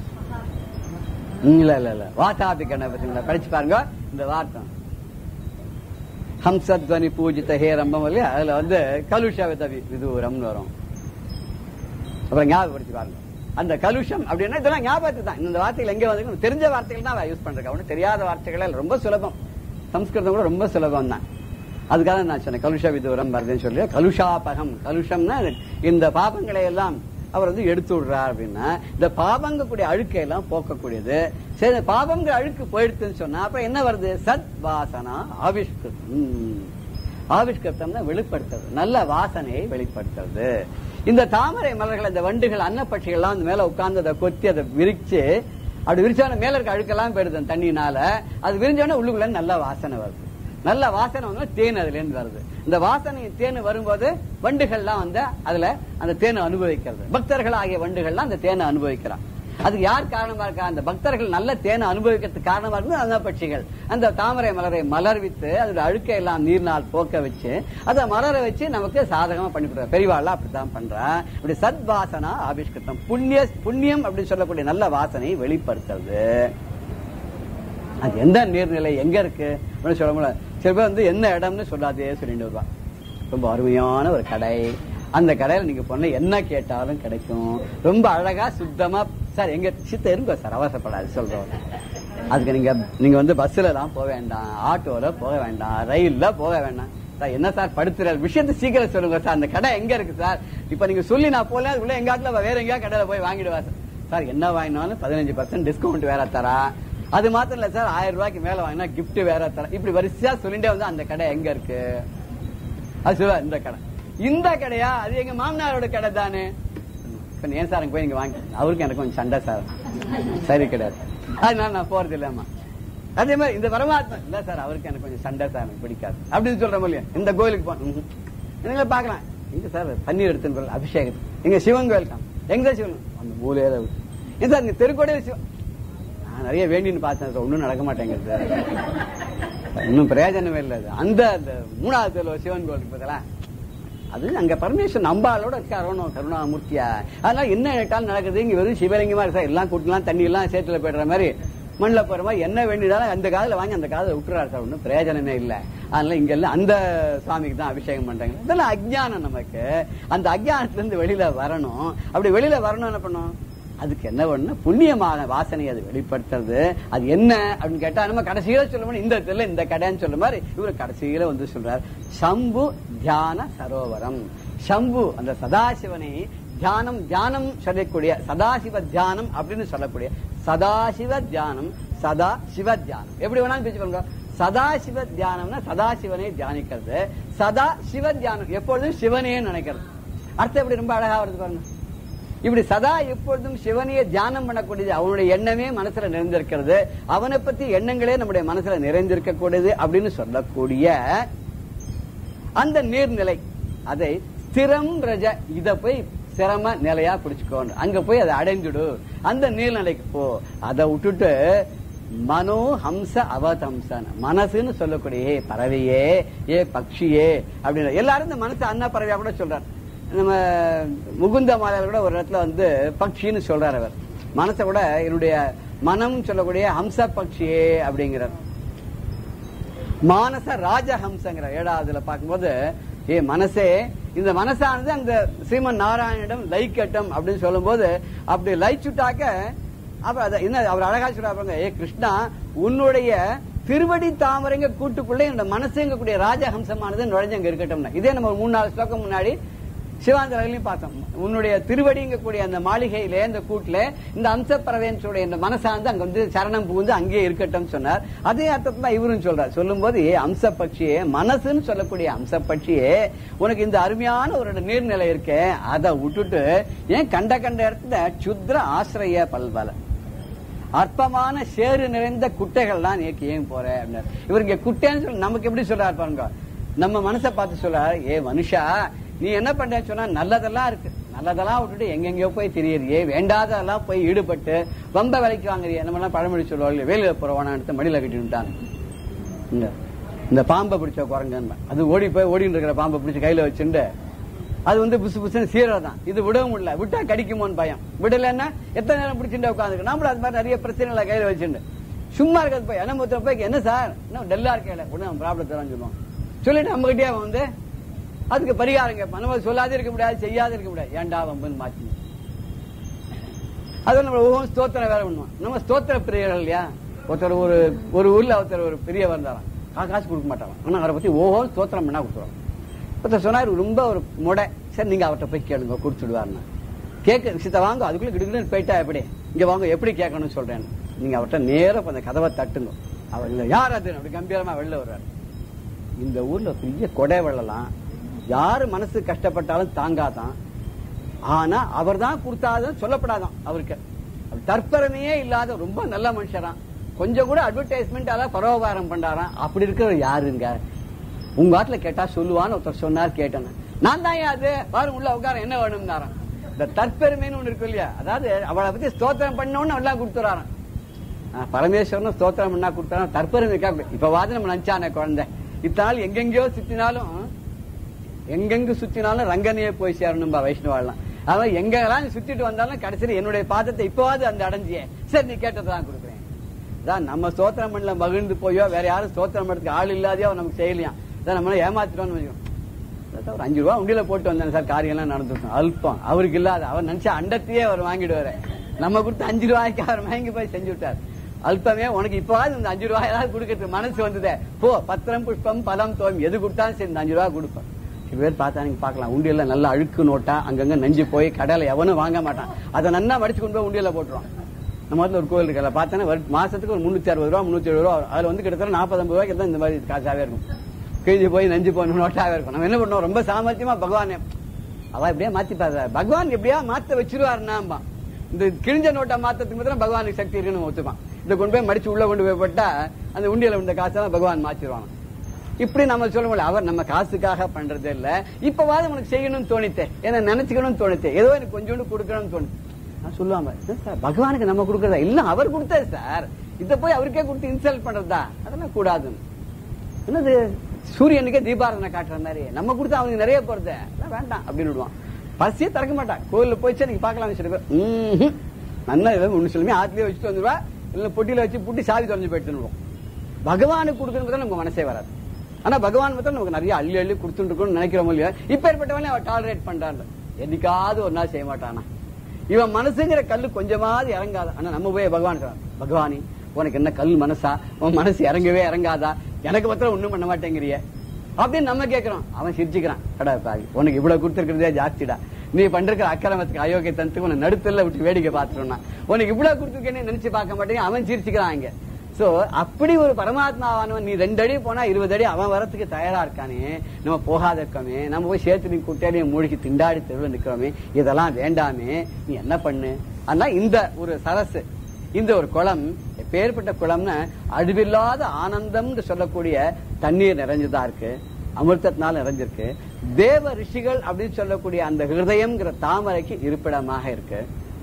இல்ல இல்ல இல்ல வாசாபி கணபதி படிச்சு பாருங்க. இந்த வார்த்தை ஹம்சத்வனி பூஜித ஹே ரம்பம் இல்லையா அதுல வந்து கலுஷ விதூரம்னு வரும். அப்புறம் ஞாபகப்படுத்தி பாருங்க. அந்த கலுஷம் அப்படின்னா இதெல்லாம் ஞாபகத்து தான். இந்த வார்த்தைகள் எங்க வந்து தெரிஞ்ச வார்த்தைகள் தான் யூஸ் பண்றேன். ஒன்னும் தெரியாத வார்த்தைகள் ரொம்ப சுலபம். சம்ஸ்கிருதம் கூட ரொம்ப சுலபம் தான். அதுக்காக நான் சொன்னேன் கலுஷ விதூரம் வருதுன்னு சொல்லி. கலுஷாபகம் கலுஷம்னா இந்த பாபங்களை எல்லாம் அவர் வந்து எடுத்து விடுறார் அப்படின்னா இந்த பாபங்க கூடிய அழுக்கை எல்லாம் போக்கக்கூடியது. சரி பாபங்கள் அழுக்கு போயிடுதுன்னு சொன்னா அப்புறம் என்ன வருது சத் வாசனா ஆவிஷ்கிருத்தம். ஆவிஷ்கிருத்தம்னா வெளிப்படுத்துறது நல்ல வாசனையை வெளிப்படுத்துறது. இந்த தாமரை மலர்கள் இந்த வண்டுகள் அன்னப்பட்சிகள் எல்லாம் அந்த மேல உட்கார்ந்து அதை கொத்தி அதை விரிச்சு அப்படி விரிச்சோன்னா மேல இருக்க அழுக்கெல்லாம் போயிடுது தண்ணினால. அது விரிஞ்சோன்னா உள்ளுக்குள்ள நல்ல வாசனை வருது. நல்ல வாசனை வந்து தேன் அதுல இருந்து வருது. இந்த வாசனை தேன் வரும்போது வண்டுகள்லாம் வந்து அதுல அந்த தேனை அனுபவிக்கிறது. பக்தர்கள் ஆகிய வண்டுகள்லாம் அந்த தேனை அனுபவிக்கிறான். அதுக்கு யார் காரணமா இருக்கா? அந்த பக்தர்கள் நல்ல தேனை அனுபவிக்கிறதுக்கு காரணமா இருக்கு அந்த பட்சிகள். அந்த தாமரை மலரை மலர்வித்து அதோட அழுக்கை எல்லாம் நீர்நாள் போக்க வச்சு அதை மலர வச்சு நமக்கு சாதகமா பண்ணி கொடுக்குற பெரியவாள் அப்படித்தான் பண்றா. இப்படி சத் வாசனா ஆபிஷ்கிருத்தம் புண்ணிய புண்ணியம் அப்படின்னு சொல்லக்கூடிய நல்ல வாசனையை வெளிப்படுத்துறது. அது எந்த நீர்நிலை எங்க இருக்கு அப்படின்னு சொல்ல முடியல. சில பேர் வந்து என்ன இடம்னு சொல்லாதே சொல்லிட்டு வருவா. ரொம்ப அருமையான ஒரு கடை, அந்த கடையில நீங்க போன என்ன கேட்டாலும் கிடைக்கும். ரொம்ப அழகா சுத்தமா. சார் எங்க சித்த இருங்க சார், அவசரப்படாது சொல்றோம். அதுக்கு நீங்க நீங்க வந்து பஸ்ல எல்லாம் போக வேண்டாம், ஆட்டோல போக வேண்டாம், ரயில்ல போக வேண்டாம். சார் என்ன சார் படுத்துற விஷயத்த சீக்கிரம் சொல்லுங்க சார், அந்த கடை எங்க இருக்கு சார்? இப்ப நீங்க சொல்லி நான் போல அதுக்குள்ள எங்காட்டுல வேற எங்கேயா கடையில போய் வாங்கிடுவா சார். சார் என்ன வாங்கினாலும் பதினஞ்சு பர்சன்ட் டிஸ்கவுண்ட் வேற தரா. அது மாத்திரம் இல்ல சார், ஆயிரம் ரூபாய்க்கு மேல வாங்கினா கிப்ட் வேற தர. இப்படி வரிசையா சொல்லிட்டே வந்து அந்த கடை எங்க இருக்கு? அது சொல்ல இந்த கடை இந்த கடையா? அது எங்க மாமனாரோட கடை தானே. ஏன் சார் அங்க போய் நீங்க வாங்கி, அவருக்கு எனக்கு கொஞ்சம் சண்டை சார். சரி கிடையாது, அதனால நான் போறது இல்லம்மா. அதே மாதிரி இந்த பரமாத்மா இல்ல சார், அவருக்கு எனக்கு கொஞ்சம் சண்டை சார், எனக்கு பிடிக்காது அப்படின்னு சொல்ற இல்லையா. இந்த கோயிலுக்கு போனோம் நீங்க பாக்கலாம், எங்க சார் தண்ணீர் எடுத்துன்னு அபிஷேகத்துக்கு, எங்க சிவன் கோயில் தான், எங்க சிவன் அந்த மூலையில ஏன் சார் இங்க தெருக்கோடையில சிவன். நான் நிறைய வேண்டின்னு பார்த்தேன் சார், ஒன்னும் நடக்க மாட்டேங்குது சார், இன்னும் பிரயோஜனமே இல்லை. அந்த மூணாவது தெருல சிவன் கோயிலுக்கு பார்த்தலாம், அது அங்க பரமேஸ்வரன் நம்பாளோட இருக்காரோனோ கருணாமூர்த்தியா. அதனால என்ன கேட்டாலும் நடக்குது. இங்க வெறும் சிவலிங்கமா இருக்கா, எல்லாம் கூட்டலாம் தண்ணி எல்லாம் சேத்துல போயிடுற மாதிரி மண்ணில் போற மாதிரி என்ன வேண்டியதாலும் அந்த காதல வாங்கி அந்த காதல விட்டுறாரு சார், ஒன்றும் பிரயோஜனமே இல்லை. அதனால இங்க எல்லாம் அந்த சுவாமிக்கு தான் அபிஷேகம் பண்றாங்க. இதெல்லாம் அஜ்ஞானம். நமக்கு அந்த அஜ்ஞானத்துல இருந்து வெளியில வரணும். அப்படி வெளியில வரணும் என்ன பண்ணும், அதுக்கு என்ன பண்ணணும், புண்ணியமான வாசனை அது வெளிப்படுத்துறது. அது என்ன அப்படின்னு கேட்டா நம்ம கடைசியில சொல்ல இந்த இடத்துல இந்த கடைன்னு சொல்ற மாதிரி இவரு கடைசியில வந்து சொல்றாரு, சம்பு தியான சரோவரம். சம்பு அந்த சதாசிவனை தியானம் தியானம் சொல்லக்கூடிய சதாசிவ தியானம் அப்படின்னு சொல்லக்கூடிய சதாசிவ தியானம், சதா சிவ தியானம் எப்படி வேணாலும் பேசிக்கோங்க. சதாசிவ தியானம்னா சதாசிவனை தியானிக்கிறது, சதா சிவ தியானம் எப்பொழுதும் சிவனே நினைக்கிறது. அர்த்தம் எப்படி ரொம்ப அழகா வருது பாருங்க. இப்படி சதா எப்பொழுதும் சிவனையே தியானம் பண்ணக்கூடியது, அவனுடைய எண்ணமே மனசுல நிறைந்திருக்கிறது, அவனை பத்தி எண்ணங்களே நம்முடைய மனசுல நிறைந்திருக்க கூடியது அப்படின்னு சொல்லக்கூடிய அந்த நீர்நிலை, அதை ஸ்திரம் ரஜ, இத போய் சிரம நிலையா பிடிச்சுக்கோன்னு அங்க போய் அதை அடைஞ்சிடு. அந்த நீர்நிலைக்கு போ. அதை விட்டுட்டு மனோ ஹம்ச அவதம்சன், மனசுன்னு சொல்லக்கூடிய பறவையே ஏ பக்ஷியே அப்படின்னு எல்லாரும் இந்த மனசு அண்ணா பறவையா கூட சொல்றாரு. நம்ம முகுந்த மாலையில கூட ஒரு இடத்துல வந்து பக்ஷின்னு சொல்றாரு அவர். மனசை கூட என்னுடைய மனம் சொல்லக்கூடிய ஹம்ச பக்ஷியே அப்படிங்கிறார். மானச ராஜஹம்சங்கிற ஏழாவதுல பார்க்கும்போது, ஏ மனசே, இந்த மனசானது அந்த ஸ்ரீமன் நாராயணிடம் லைக்கட்டும் அப்படின்னு சொல்லும் போது, அப்படி லைச்சுட்டாக்க அப்புறம் என்ன அவர் அழகா சொல்றாங்க, ஏ கிருஷ்ணா, உன்னுடைய திருவடி தாமரைங்க கூட்டுக்குள்ளே இந்த மனசுங்க கூடிய ராஜஹம்சமானது நுழைஞ்சு அங்க இருக்கட்டும். இதே நம்ம மூணு நாலு ஸ்லோகம் முன்னாடி சிவாந்தரையிலையும் பார்த்தோம். உன்னுடைய திருவடிங்க கூடிய அந்த மாளிகையிலே இந்த கூட்டுல இந்த அம்சப்பறவைன்னு சொல்ற இந்த மனசாந்து அங்க வந்து சரணம் புகுந்து அங்கேயே இருக்கட்டும் சொன்னார். அதே அர்த்தத்துல இவரும் சொல்றார். சொல்லும் போது ஏ அம்ச பட்சியே, மனசுன்னு சொல்லக்கூடிய அம்ச பட்சியே, உனக்கு இந்த அருமையான ஒரு நீர்நிலை இருக்கே அதை விட்டுட்டு ஏன் கண்ட கண்ட இடத்துல சுத்ர ஆசிரிய பல்வல அற்பமான சேறு நிறைந்த குட்டைகள் தான் நீக்கு ஏன் போற அப்படின்னாரு. இவர் இங்க குட்டைன்னு சொல்ல நமக்கு எப்படி சொல்றாரு பாருங்க. நம்ம மனசை பார்த்து சொல்றாரு, ஏ மனுஷா, நீ என்ன பண்றேன்னு சொன்னா நல்லதெல்லாம் இருக்கு, நல்லதெல்லாம் விட்டுட்டு எங்கெங்கயோ போய் தெரியறியே, வேண்டாதெல்லாம் போய் ஈடுபட்டு வம்ப விலைக்கு வாங்குறிய. நம்ம எல்லாம் பழமொழி சொல்லுவாங்க, வேலையில போறவான எடுத்து மடியில கட்டிட்டாங்க. இந்த பாம்பை பிடிச்ச குரங்குன்னு அது ஓடி போய் ஓடிட்டு இருக்கிற பாம்பை பிடிச்சி கையில வச்சுட்டு அது வந்து புசு புசுன்னு சீரதான். இது விடவும் முடியல, விட்டா கடிக்குமோன்னு பயம். விடலன்னா எத்தனை நேரம் பிடிச்சிட்டு உட்காந்துருக்கு. நம்மளும் அது மாதிரி நிறைய பிரச்சனைகளை கையில வச்சுட்டு சும்மா இருக்கிறது போய் என்ன முத்திர போய் என்ன சார் என்ன டெல்லா இருக்கல உடனே நம்ம ப்ராப்ளத்தை சொல்லுவோம். சொல்லிட்டு நம்ம கிட்டே வந்து அதுக்கு பரிகாரம் கேட்பான். நம்ம சொல்லாத இருக்க முடியாது, செய்யாத இருக்க முடியாது, ஏண்டா வம்புன்னு மாற்றி. அது நம்ம ஒவ்வொரு ஸ்தோத்திரம் வேலை பண்ணுவோம். நம்ம ஸ்தோத்திர பிரியர்கள் இல்லையா. ஒருத்தர் ஒரு ஒரு ஊர்ல ஒருத்தர் ஒரு பெரிய வந்தாராம், காசு கொடுக்க மாட்டாராம். ஆனா அவரை பத்தி ஒவ்வொரு ஸ்தோத்திரம் பண்ணா கொடுத்துருவாங்க. ஒருத்தர் சொன்னார், ரொம்ப ஒரு முடை, சரி நீங்க அவர்கிட்ட போய் கேளுங்க கொடுத்துடுவாருன்னு. கேட்க விஷயத்த வாங்க, அதுக்குள்ள கிடுக்கிட்டு போயிட்டா எப்படி இங்க வாங்க எப்படி கேட்கணும்னு சொல்றேன். நீங்க அவர்கிட்ட நேரம் அந்த கதவை தட்டுங்க. அவர் இல்ல யார் அது அப்படி கம்பீரமா வெளில வர்றாரு. இந்த ஊர்ல பெரிய கொடை வெள்ளலாம், யாரு மனசு கஷ்டப்பட்டாலும் தாங்காதான், ஆனா அவர் தான் கொடுத்தாதான் சொல்லப்படாதான் அவருக்கு. தற்பெருமையே இல்லாத ரொம்ப நல்ல மனுஷரான். கொஞ்சம் கூட அட்வர்டைஸ்மெண்ட் அதான் பரோபகாரம் பண்றாராம். அப்படி இருக்கிற யாருங்க? உங்க ஆட்டுல கேட்டா சொல்லுவான்னு ஒருத்தர் சொன்னார், கேட்டேன். நான் தான் அது பாரு உள்ள உட்கார என்ன வேணும்னாராம். இந்த தற்பெருமைன்னு ஒண்ணு இருக்கு இல்லையா, அதாவது அவளை பத்தி ஸ்தோத்திரம் பண்ணோன்னு எல்லாம் கொடுத்துறாராம். பரமேஸ்வரன் ஸ்தோத்திரம் பண்ணா கொடுத்தாரா, தற்பெருமைக்கா. இப்பவாது நம்ம நினைச்சானே குழந்தை இத்தனால எங்கெங்கயோ சுத்தினாலும் எங்கெங்க சுத்தினாலும் ரங்கனையே போய் சேரணும் வைஷ்ணவாலாம். அதான் எங்கெல்லாம் சுத்திட்டு வந்தாலும் கடைசியில் என்னுடைய பாதத்தை இப்பவாது அந்த அடைஞ்சியே, சரி நீ கேட்டதான் கொடுக்குறேன். அதான் நம்ம ஸ்தோத்திரம் பண்ணல மகிழ்ந்து போயோ வேற யாரும் ஸ்தோத்திரம் பண்றதுக்கு ஆள் இல்லாதையோ நமக்கு செய்யலையாம். அதான் நம்ம ஏமாத்திட்டோம்னு ஒரு அஞ்சு ரூபா உண்டியில போட்டு வந்தேன் சார், காரியம் எல்லாம் நடந்துருக்கும். அல்பம் அவருக்கு இல்லாத அவர் நினைச்சா அண்டத்தையே அவர் வாங்கிடுவாரு. நம்ம கொடுத்து அஞ்சு ரூபாய்க்கு அவர் வாங்கி போய் செஞ்சு விட்டார். அல்பமே உனக்கு இப்பவாது இந்த அஞ்சு ரூபாய் ஏதாவது கொடுக்கறது மனசு வந்ததே, போ பத்திரம் புஷ்பம் பலம் தோம் எது கொடுத்தாலும் சரி இந்த அஞ்சு ரூபா கொடுப்பேன். சில பேர் பார்த்தா நீங்க பாக்கலாம் உண்டியல்ல நல்லா அழுக்கு நோட்டா அங்கங்க நஞ்சு போய் கடையில எவனும் வாங்க மாட்டான். அதை நல்லா மடிச்சு கொண்டு போய் உண்டியல்ல போட்டுருவான். நம்ம வந்து ஒரு கோயில் இருக்கல பார்த்தா மாசத்துக்கு ஒரு முன்னூத்தி அறுபது ரூபா முன்னூத்தி எழுபது ரூபா அதுல வந்து கிட்டத்தட்ட நாற்பது ஐம்பது ரூபாய்க்கு தான் இந்த மாதிரி காசாவே இருக்கும். கிழிஞ்சு போய் நஞ்சு போய் நோட்டாவே இருக்கும். நம்ம என்ன பண்ணுவோம், ரொம்ப சாமர்த்தியமா பகவான் அவ எப்படியா மாத்தி பாரு, பகவான் எப்படியா மாத்த வச்சிருவாருன்னா இந்த கிழிஞ்ச நோட்டை மாத்தத்துக்கு மாத்திரம் பகவானுக்கு சக்தி இருக்குன்னு ஒத்துப்பான். இதை கொண்டு போய் மடிச்சு உள்ள கொண்டு போய் போட்டா அந்த உண்டியல இந்த காசெல்லாம் பகவான் மாத்திடுவாங்க. இப்படி நம்ம சொல்ல முடியல, அவர் நம்ம காசுக்காக பண்றதே இல்ல. இப்பவாது உனக்கு செய்யணும்னு தோணித்தே, என்ன நினைச்சுக்கணும்னு தோணித்தே, ஏதோ எனக்கு கொஞ்சோண்டு கொடுக்கணும்னு தோணு சொல்லுவாங்க. சார் பகவானுக்கு நம்ம கொடுக்கறதா இல்ல, அவர் கொடுத்தாரு சார், இத போய் அவருக்கே கொடுத்து இன்சல்ட் பண்றதா, அதெல்லாம் கூடாது. என்னது சூரியனுக்கே தீபாரதனை காட்டுற மாதிரி நம்ம கொடுத்தா அவனுக்கு நிறைய போறது வேண்டாம் அப்படின்னு விடுவான். பசியே திறக்க மாட்டான். கோயில்ல போயிடுச்சு நீங்க பாக்கலாம் சில பேர் நல்லா ஒண்ணு சொல்லுமே ஆத்திலேயே வச்சுட்டு வந்துருவா, இல்ல பொட்டியில வச்சு புட்டி சாவி தொலைஞ்சு போயிட்டு. பகவானுக்கு கொடுக்கறது நமக்கு மனசே வராது. ஆனா பகவான் மட்டும் நமக்கு நிறைய அள்ளி அள்ளி கொடுத்துட்டு இருக்கணும்னு நினைக்கிறோம் இல்லையா. இப்ப ஏற்பட்டவனே அவன் டாலரேட் பண்றான், என்னைக்காவது ஒரு நாள் செய்ய மாட்டானா. இவன் மனசுங்கிற கல்லு கொஞ்சமாவது இறங்காத. ஆனா நம்ம போய் பகவான் பகவானி உனக்கு என்ன கல் மனசா, உன் மனசு இறங்கவே இறங்காதா, எனக்கு பத்திரம் ஒண்ணும் பண்ண மாட்டேங்கிறிய அப்படின்னு நம்ம கேட்கிறோம். அவன் சிரிச்சுக்கிறான், கடா பாவி உனக்கு இவ்வளவு கொடுத்துருக்கிறதே ஜாஸ்திடா, நீ பண்ற அக்கிரமத்துக்கு அயோக்கியத்தனத்துக்கு உன்னை நடுத்தல விட்டு வேடிக்கை பார்த்துட்டோம்னா உனக்கு இவ்வளவு கொடுத்துருக்கேன்னு நினைச்சு பார்க்க மாட்டேங்க. அவன் சிரிச்சுக்கிறான் இங்க. சோ அப்படி ஒரு பரமாத்மாவானவன் நீ ரெண்டு அடி போனா இருபது அடி அவன் வரத்துக்கு தயாரா இருக்கானே, நம்ம போகாத இருக்கோமே, நம்ம போய் சேர்த்து நீ குட்டையிலையும் மூழ்கி திண்டாடி தெருவில் நிக்கிறோமே, இதெல்லாம் வேண்டாமே, நீ என்ன பண்ணு. ஆனா இந்த ஒரு சரசு, இந்த ஒரு குளம் எப்பேற்பட்ட குளம்னு அழிவில்லாத ஆனந்தம் சொல்லக்கூடிய தண்ணீர் நிறைஞ்சுதான் இருக்கு, அமிர்தத்தினால் நிறைஞ்சிருக்கு. தேவ ரிஷிகள் அப்படின்னு சொல்லக்கூடிய அந்த ஹிருதயம்ங்கிற தாமரைக்கு இருப்பிடமாக இருக்கு,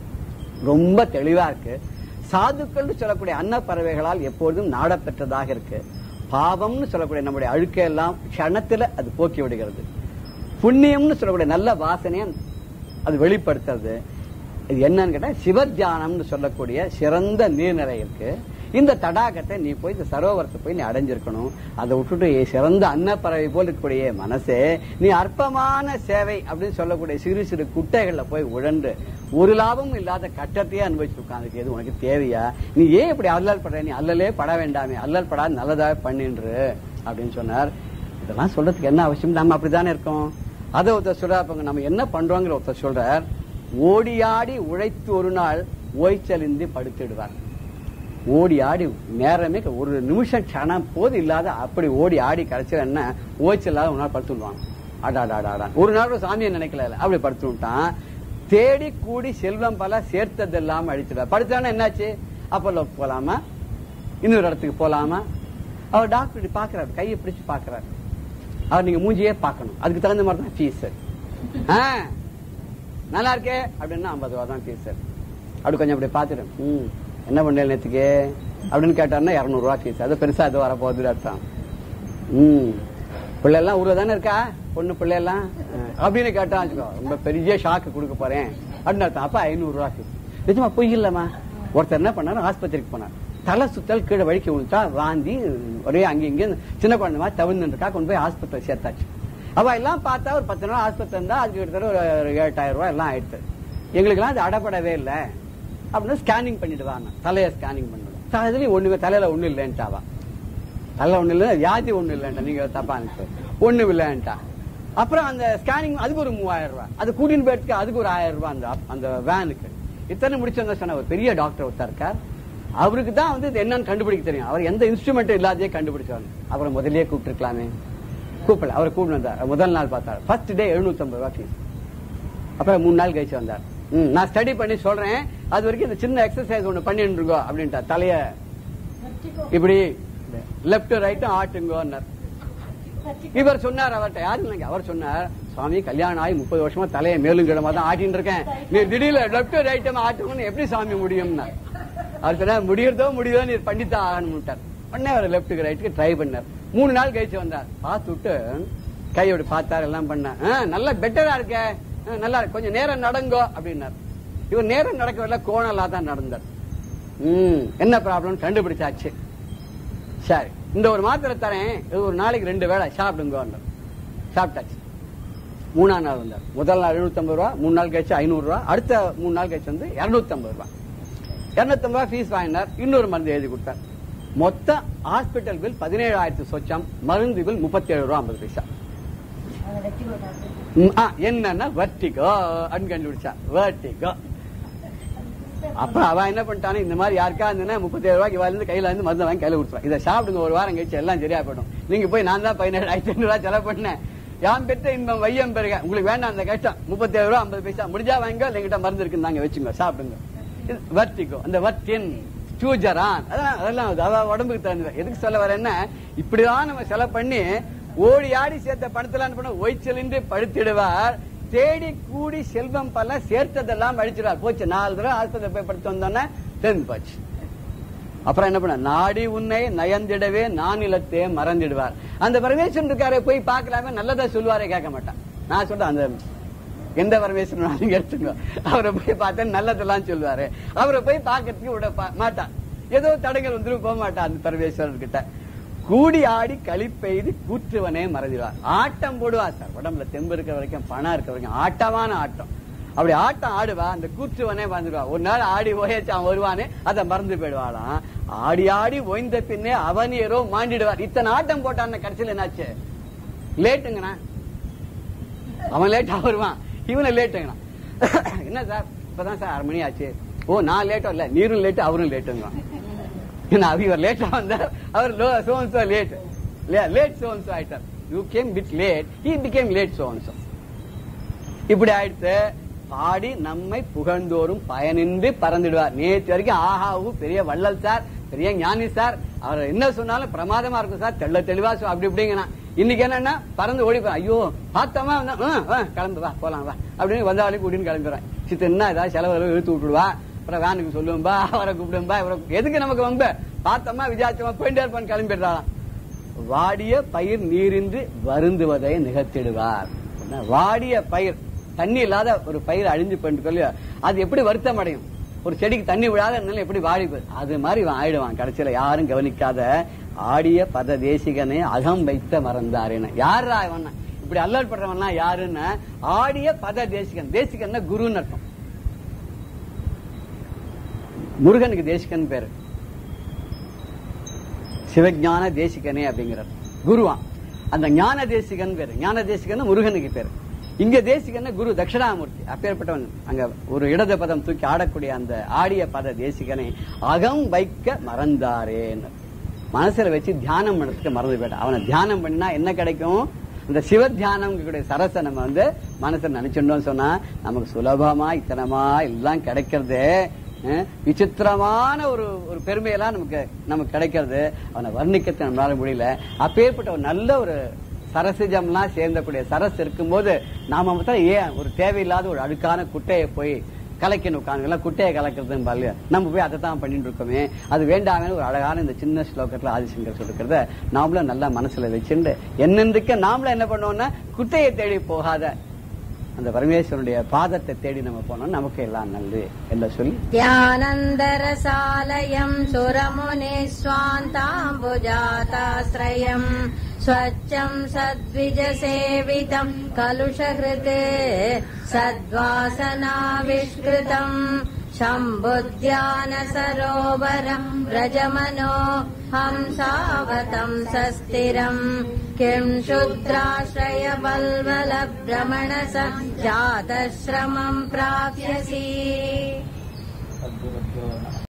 ரொம்ப தெளிவா இருக்கு. சாதுக்கள் சொல்லக்கூடிய அன்ன பறவைகளால் எப்பொழுதும் நாடப்பெற்றதாக இருக்கு. பாவம்னு சொல்லக்கூடிய நம்முடைய அழுக்கையெல்லாம் க்ஷணத்துல அது போக்கி விடுகிறது. புண்ணியம்னு சொல்லக்கூடிய நல்ல வாசனையை அது வெளிப்படுத்துறது. இது என்னன்னு கேட்டா சிவத்தியானம்னு சொல்லக்கூடிய சிறந்த நீர்நிலை இருக்கு. இந்த தடாகத்தை நீ போய் இந்த சரோவரத்தை போய் நீ அடைஞ்சிருக்கணும். அதை விட்டுட்டு சிறந்த அன்னப்பறவை போல் இருக்கக்கூடிய மனசே நீ அற்பமான சேவை அப்படின்னு சொல்லக்கூடிய சிறு சிறு குட்டைகள்ல போய் உழண்டு ஒரு லாபமும் இல்லாத கட்டத்தையே அனுபவிச்சு உட்காந்துக்கு எது உனக்கு தேவையா? நீ ஏன் இப்படி அல்லல் படுற? நீ அல்லலே பட வேண்டாமே, அல்லல் படாது நல்லதாக பண்ணின்று அப்படின்னு சொன்னார். இதெல்லாம் சொல்றதுக்கு என்ன அவசியம்? நம்ம அப்படித்தானே இருக்கோம். அதை ஒருத்தர் சொல்றாங்க, நம்ம என்ன பண்றோங்கிற ஒருத்தர் சொல்றார், ஓடியாடி உழைத்து ஒரு நாள் ஓய்ச்சலின்றி படுத்திடுவார். ஓடி ஆடி நேரமே ஒரு நிமிஷம் கணம் போது இல்லாத அப்படி ஓடி ஆடி கிடைச்ச என்ன ஓய்ச்சல் இல்லாத ஒரு நாள் படுத்துடுவாங்க. ஆடாடாடாடா ஒரு நாள் சாமியை நினைக்கல அப்படி படுத்துட்டான். தேடி கூடி செல்வம் பல சேர்த்தது இல்லாம அழிச்சிடுவார். படுத்தானா என்னாச்சு? அப்போ போலாமா, இன்னொரு இடத்துக்கு போலாமா? அவர் டாக்டர் பாக்குறாரு, கையை பிடிச்சு பாக்குறாரு. அவர் நீங்க மூஞ்சியே பார்க்கணும், அதுக்கு தகுந்த மாதிரி தான் ஃபீஸ். நல்லா இருக்கே அப்படின்னா ஐம்பது ரூபா தான் ஃபீஸ். அப்படி கொஞ்சம் அப்படி பாத்துட்டு ம் என்ன பண்ணல நேற்றுக்கு அப்படின்னு கேட்டாருன்னா இருநூறு ரூபா ஃபீஸ். அது பெருசா அது வர போகுது அர்த்தம். ம் பிள்ளை எல்லாம் ஊர்ல தானே இருக்கா, பொண்ணு பிள்ளை எல்லாம் அப்படின்னு கேட்டா வச்சுக்கோ, ரொம்ப பெரிய ஷாக்கு கொடுக்க போறேன் அப்படின்னு அர்த்தம். அப்ப ஐநூறு ரூபா ஃபீஸ். நிஜமா பொய் இல்லம்மா. ஒருத்தர் என்ன பண்ணாரு, ஆஸ்பத்திரிக்கு போனார். தலை சுத்தல், கீழே வழிக்கு விழுத்தா, வாந்தி ஒரே அங்கே இங்கே சின்ன குழந்தை மாதிரி தவிர்ந்துருக்கா. கொண்டு போய் ஆஸ்பத்திரி சேர்த்தாச்சு. அவ எல்லாம் பார்த்தா ஒரு பத்து நாள் ஆஸ்பத்திரி இருந்தா அதுக்கு கிட்டத்தட்ட ஒரு ஏழாயிரம் ரூபாய் எல்லாம் ஆயிடுச்சு. எங்களுக்கு எல்லாம் அது அடப்படவே இல்லை அப்படின்னு ஸ்கேனிங் பண்ணிடுவாங்க. தலையை ஸ்கேனிங் பண்ணுவோம். இதுலயும் ஒண்ணுமே தலையில ஒண்ணு இல்லைன்ட்டாவா, தலையில ஒண்ணு இல்லை, வியாதி ஒண்ணு இல்லைன்ட்டா, நீங்க தப்பா ஒண்ணு இல்லைன்ட்டா. அப்புறம் அந்த ஸ்கேனிங் அதுக்கு ஒரு மூவாயிரம் ரூபாய், அது கூட்டின்னு போயிட்டு அதுக்கு ஒரு ஆயிரம் ரூபாய் அந்த அந்த வேனுக்கு. இத்தனை முடிச்சவங்க சொன்ன ஒரு பெரிய டாக்டர் ஒருத்தர் இருக்கார். அவருக்கு தான் வந்து என்னன்னு கண்டுபிடிக்க தெரியும். அவர் எந்த இன்ஸ்ட்ருமெண்ட் இல்லாதே கண்டுபிடிச்சாரு. அப்புறம் முதல்லயே கூப்பிட்டு இருக்கலாமே, கூப்பிடல. அவரை கூப்பிட்டு வந்தார். முதல் நாள் பார்த்தாரு, ஃபர்ஸ்ட் டே எழுநூத்தி ஐம்பது ரூபாய் ஃபீஸ். அப்புறம் மூணு நாள் கழிச்சு வந்தார். நான் ஸ்டடி பண்ணி சொல்றேன், அது வரைக்கும் இந்த சின்ன எக்ஸசைஸ் ஒண்ணு பண்ணிட்டு இருக்கோம் அப்படின்ட்டா. தலைய இப்படி லெப்ட் ரைட்டும் ஆட்டுங்கோன்னார். இவர் சொன்னார் அவர்கிட்ட, யாரு இல்லைங்க, அவர் சொன்னார், சுவாமி கல்யாணம் ஆகி முப்பது வருஷமா தலையை மேலும் கிடமா தான் ஆட்டின்னு இருக்கேன், நீ திடீர்ல லெப்ட் ரைட்டும் ஆட்டுங்கன்னு எப்படி சாமி முடியும்னா. அவர் சொன்னார், முடியறதோ முடியுதோ நீ பண்ணித்தான் ஆகணும்ட்டார். உடனே அவர் லெப்டுக்கு ரைட்டுக்கு ட்ரை பண்ணார். மூணு நாள் கழிச்சு வந்தார். பார்த்து விட்டு கையோட பார்த்தார், எல்லாம் பண்ண நல்லா பெட்டரா இருக்க, நல்லா கொஞ்சம் நேரம் நடங்கோ அப்படின்னார். இவர் நேரம் நடக்க வரல, கோணலா தான் நடந்தார். உம் என்ன ப்ராப்ளம் கண்டுபிடிச்சாச்சு. சரி, இந்த ஒரு மாத்திரை தரேன், ஒரு நாளைக்கு ரெண்டு வேளை சாப்பிடுங்க. சாப்பிட்டாச்சு. மூணாம் நாள் வந்தார். முதல் நாள் எழுநூத்தி ஐம்பது ரூபா, மூணு நாள் கழிச்சு ஐநூறு ரூபா, அடுத்த மூணு நாள் கழிச்சு வந்து இருநூத்தி ஐம்பது ரூபா இருநூத்தி ஐம்பது ரூபா ஃபீஸ் வாங்கினார். இன்னொரு மருந்து எழுதி கொடுத்தார். மொத்த ஹாஸ்பிட்டல் பில் பதினேழாயிரத்து சொச்சம், மருந்து பில் முப்பத்தி ஏழு ரூபா ஐம்பது பைசா. என்னன்னா வர்ட்டிகோ அப்படின்னு கண்டுபிடிச்சா. வர்ட்டிகோ. அப்புறம் அவன் என்ன பண்ணிட்டானே, இந்த மாதிரி யாருக்கா இருந்ததுன்னா முப்பத்தி ஏழு ரூபாய்க்கு இருந்து கையில இருந்து மருந்து வாங்கி கையில கொடுத்துருவான். இதை சாப்பிடுங்க, ஒரு வாரம் கழிச்சு எல்லாம் சரியா போயிடும். நீங்க போய் நான் தான் பதினேழு ஆயிரத்தி ஐநூறு ரூபாய் செலவு பண்ணேன், யான் பெற்ற இன்பம் வையம் பெருக, உங்களுக்கு வேண்டாம் அந்த கஷ்டம், முப்பத்தி ஏழு ரூபா ஐம்பது பைசா முடிஞ்சா வாங்க, எங்கிட்ட மருந்து இருக்குன்னு வச்சுங்க, சாப்பிடுங்க. வர்ட்டிகோ, அந்த வர்டின் சூஜரான், அதெல்லாம் அதான் உடம்புக்கு தகுந்த. எதுக்கு சொல்ல வரேன்னா, இப்படிதான் நம்ம செலவு பண்ணி ஓடி ஆடி சேர்த்த பணத்தெல்லாம் பண்ண ஒய்ச்சலின்றி படுத்திடுவார். தேடி கூடி செல்வம் பல சேர்த்ததெல்லாம் அழிச்சிடார். போச்சு, நாலு தடவை ஆஸ்பத்திரி போய் படுத்து வந்தோன்னே தெரிஞ்சு போச்சு. அப்புறம் என்ன பண்ண, நாடி உன்னை நயந்திடவே நானிலத்தே மறந்திடுவார். அந்த பரமேஸ்வரன் இருக்காரு, போய் பார்க்கலாமே, நல்லதா சொல்லுவாரே, கேட்க மாட்டான். நான் சொல்றேன், அந்த எந்த பரமேஸ்வரன் நீங்க எடுத்துங்க, அவரை போய் பார்த்தேன் நல்லதெல்லாம் சொல்லுவாரு, அவரை போய் பார்க்கறதுக்கு விட மாட்டான். ஏதோ தடங்கள் வந்துட்டு போக மாட்டான் அந்த பரமேஸ்வரன் கிட்ட. கூடி ஆடி களி பெய்து கூற்றுவனே மறந்துடுவார். ஆட்டம் போடுவா சார், உடம்புல தெம்பு இருக்கிற வரைக்கும், பணம் இருக்கிற வரைக்கும் ஆட்டமான ஆட்டம். அப்படி ஆட்டம் ஆடுவா, அந்த கூற்றுவனே மறந்துடுவா. ஒரு நாள் ஆடி ஓயச்சு அவன் வருவானே, அதை மறந்து போயிடுவாளாம். ஆடி ஆடி ஓய்ந்த பின்னே அவனியரோ மாண்டிடுவார். இத்தனை ஆட்டம் போட்டான், கடைசியில் என்னாச்சு, லேட்டுங்கண்ணா. அவன் லேட்டா வருவான், இவனை லேட்டுங்கண்ணா. என்ன சார் இப்பதான் சார் அரை மணி ஆச்சு. ஓ, நான் லேட்டோ இல்ல, நீரும் லேட்டு அவரும் லேட்டுங்க. அவர் லேட்டா வந்தார், அவர் சோ லேட் லேட் சோ ஆயிட்டார். You came bit late, he became late so. இப்படி ஆயிடுத்து. பாடி நம்மை புகழ்ந்தோறும் பயனின்றி பறந்துடுவார். நேற்று வரைக்கும் ஆஹாவு பெரிய வள்ளல் சார், பெரிய ஞானி சார், அவர் என்ன சொன்னாலும் பிரமாதமா இருக்கும் சார், தெள்ள தெளிவா அப்படி இப்படிங்கண்ணா. இன்னைக்கு என்னன்னா பறந்து ஓடி போறேன். ஐயோ பார்த்தோமா, கிளம்பு வா போலாம் வா அப்படின்னு வந்தாலும் கூட்டின்னு கிளம்பிடுறேன். சித்த என்ன ஏதாவது செலவு இழுத்து விட்டுடுவா, அப்புறம் வேனுக்கு சொல்லும்பா, அவரை கூப்பிடும்பா, இவரை எதுக்கு நமக்கு வம்ப, பார்த்தோமா விஜயாச்சமா போயிட்டே இருப்பான்னு கிளம்பிடுறாளாம். வாடிய பயிர் நீரின்றி வருந்துவதை நிகழ்த்திடுவார். வாடிய பயிர், தண்ணி இல்லாத ஒரு பயிர் அழிஞ்சு போயிட்டு சொல்லி அது எப்படி வருத்தம் அடையும்? ஒரு செடிக்கு தண்ணி விழாத எப்படி வாடி போய் அது மாதிரி ஆயிடுவான். கடைசியில யாரும் கவனிக்காத ஆடிய பத தேசிகனே அகம் வைத்த மறந்தாருன்னு. யாரா இவன் இப்படி அல்லல் படுறவன் யாருன்னு? ஆடிய பத தேசிகன். தேசிகன்னா குருன்னு அர்த்தம். முருகனுக்கு தேசிகன் பேரு, சிவஞான தேசிகனே அப்படிங்கிறார் குருவான். அந்த ஞான தேசிகன் பேரு, ஞான தேசிகன் முருகனுக்கு பேரு. இங்க தேசிகன் குரு தட்சிணாமூர்த்தி, அப்பேற்பட்டவன். அங்க ஒரு இடது பதம் தூக்கி ஆடக்கூடிய அந்த ஆடிய பத தேசிகனை அகம் வைக்க மறந்தாரேன்னு மனசுல வச்சு தியானம் பண்ணதுக்கு மறந்து போயிட்டான். அவனை தியானம் பண்ணா என்ன கிடைக்கும்? இந்த சிவ தியானம் சரச நம்ம வந்து மனசுல நினைச்சுட்டோம் சொன்னா நமக்கு சுலபமா இத்தனமா எல்லாம் கிடைக்கிறது. விசித்திரமான ஒரு ஒரு பெருமையெல்லாம் நமக்கு நமக்கு கிடைக்கிறது. அவனை வர்ணிக்க நம்மளால முடியல. அப்பேற்பட்ட ஒரு நல்ல ஒரு சரசிஜம்லாம் சேர்ந்தக்கூடிய சரஸ் இருக்கும்போது நாம மட்டும் ஏன் ஒரு தேவையில்லாத ஒரு அழுக்கான குட்டையை போய் கலக்கணும் உட்காந்து குட்டையை கலக்கிறது பாரு, நம்ம போய் அதை தான் பண்ணிட்டு இருக்கோமே, அது வேண்டாமே. ஒரு அழகான இந்த சின்ன ஸ்லோகத்துல ஆதிசங்கர் சொல்லிருக்கிறத நாமளும் நல்லா மனசுல வச்சுட்டு என்னென்றுக்க நாமளும் என்ன பண்ணுவோம்னா குட்டையை தேடி போகாத அந்த பரமேஸ்வரனுடைய பாதத்தை தேடி நம்ம போனோம், நமக்கு எல்லாம் நல்லது என்ன சொல்லி தியானந்தரசாலயம் சுரமுனே ஸ்வாந்தாம்புஜாதாஸ்ரயம் ஸ்வச்சம் சத்விஜ சேவிதம் கலுஷஹ்ருதே சத்வாசனா விஷ்கிருதம் शम्बुद्यान सरोवरम् व्रजमनो हंसावतं सस्थिरम् किम् शूद्राश्रय बल्वल भ्रमणस जातश्रमम् प्राप्स्यसि।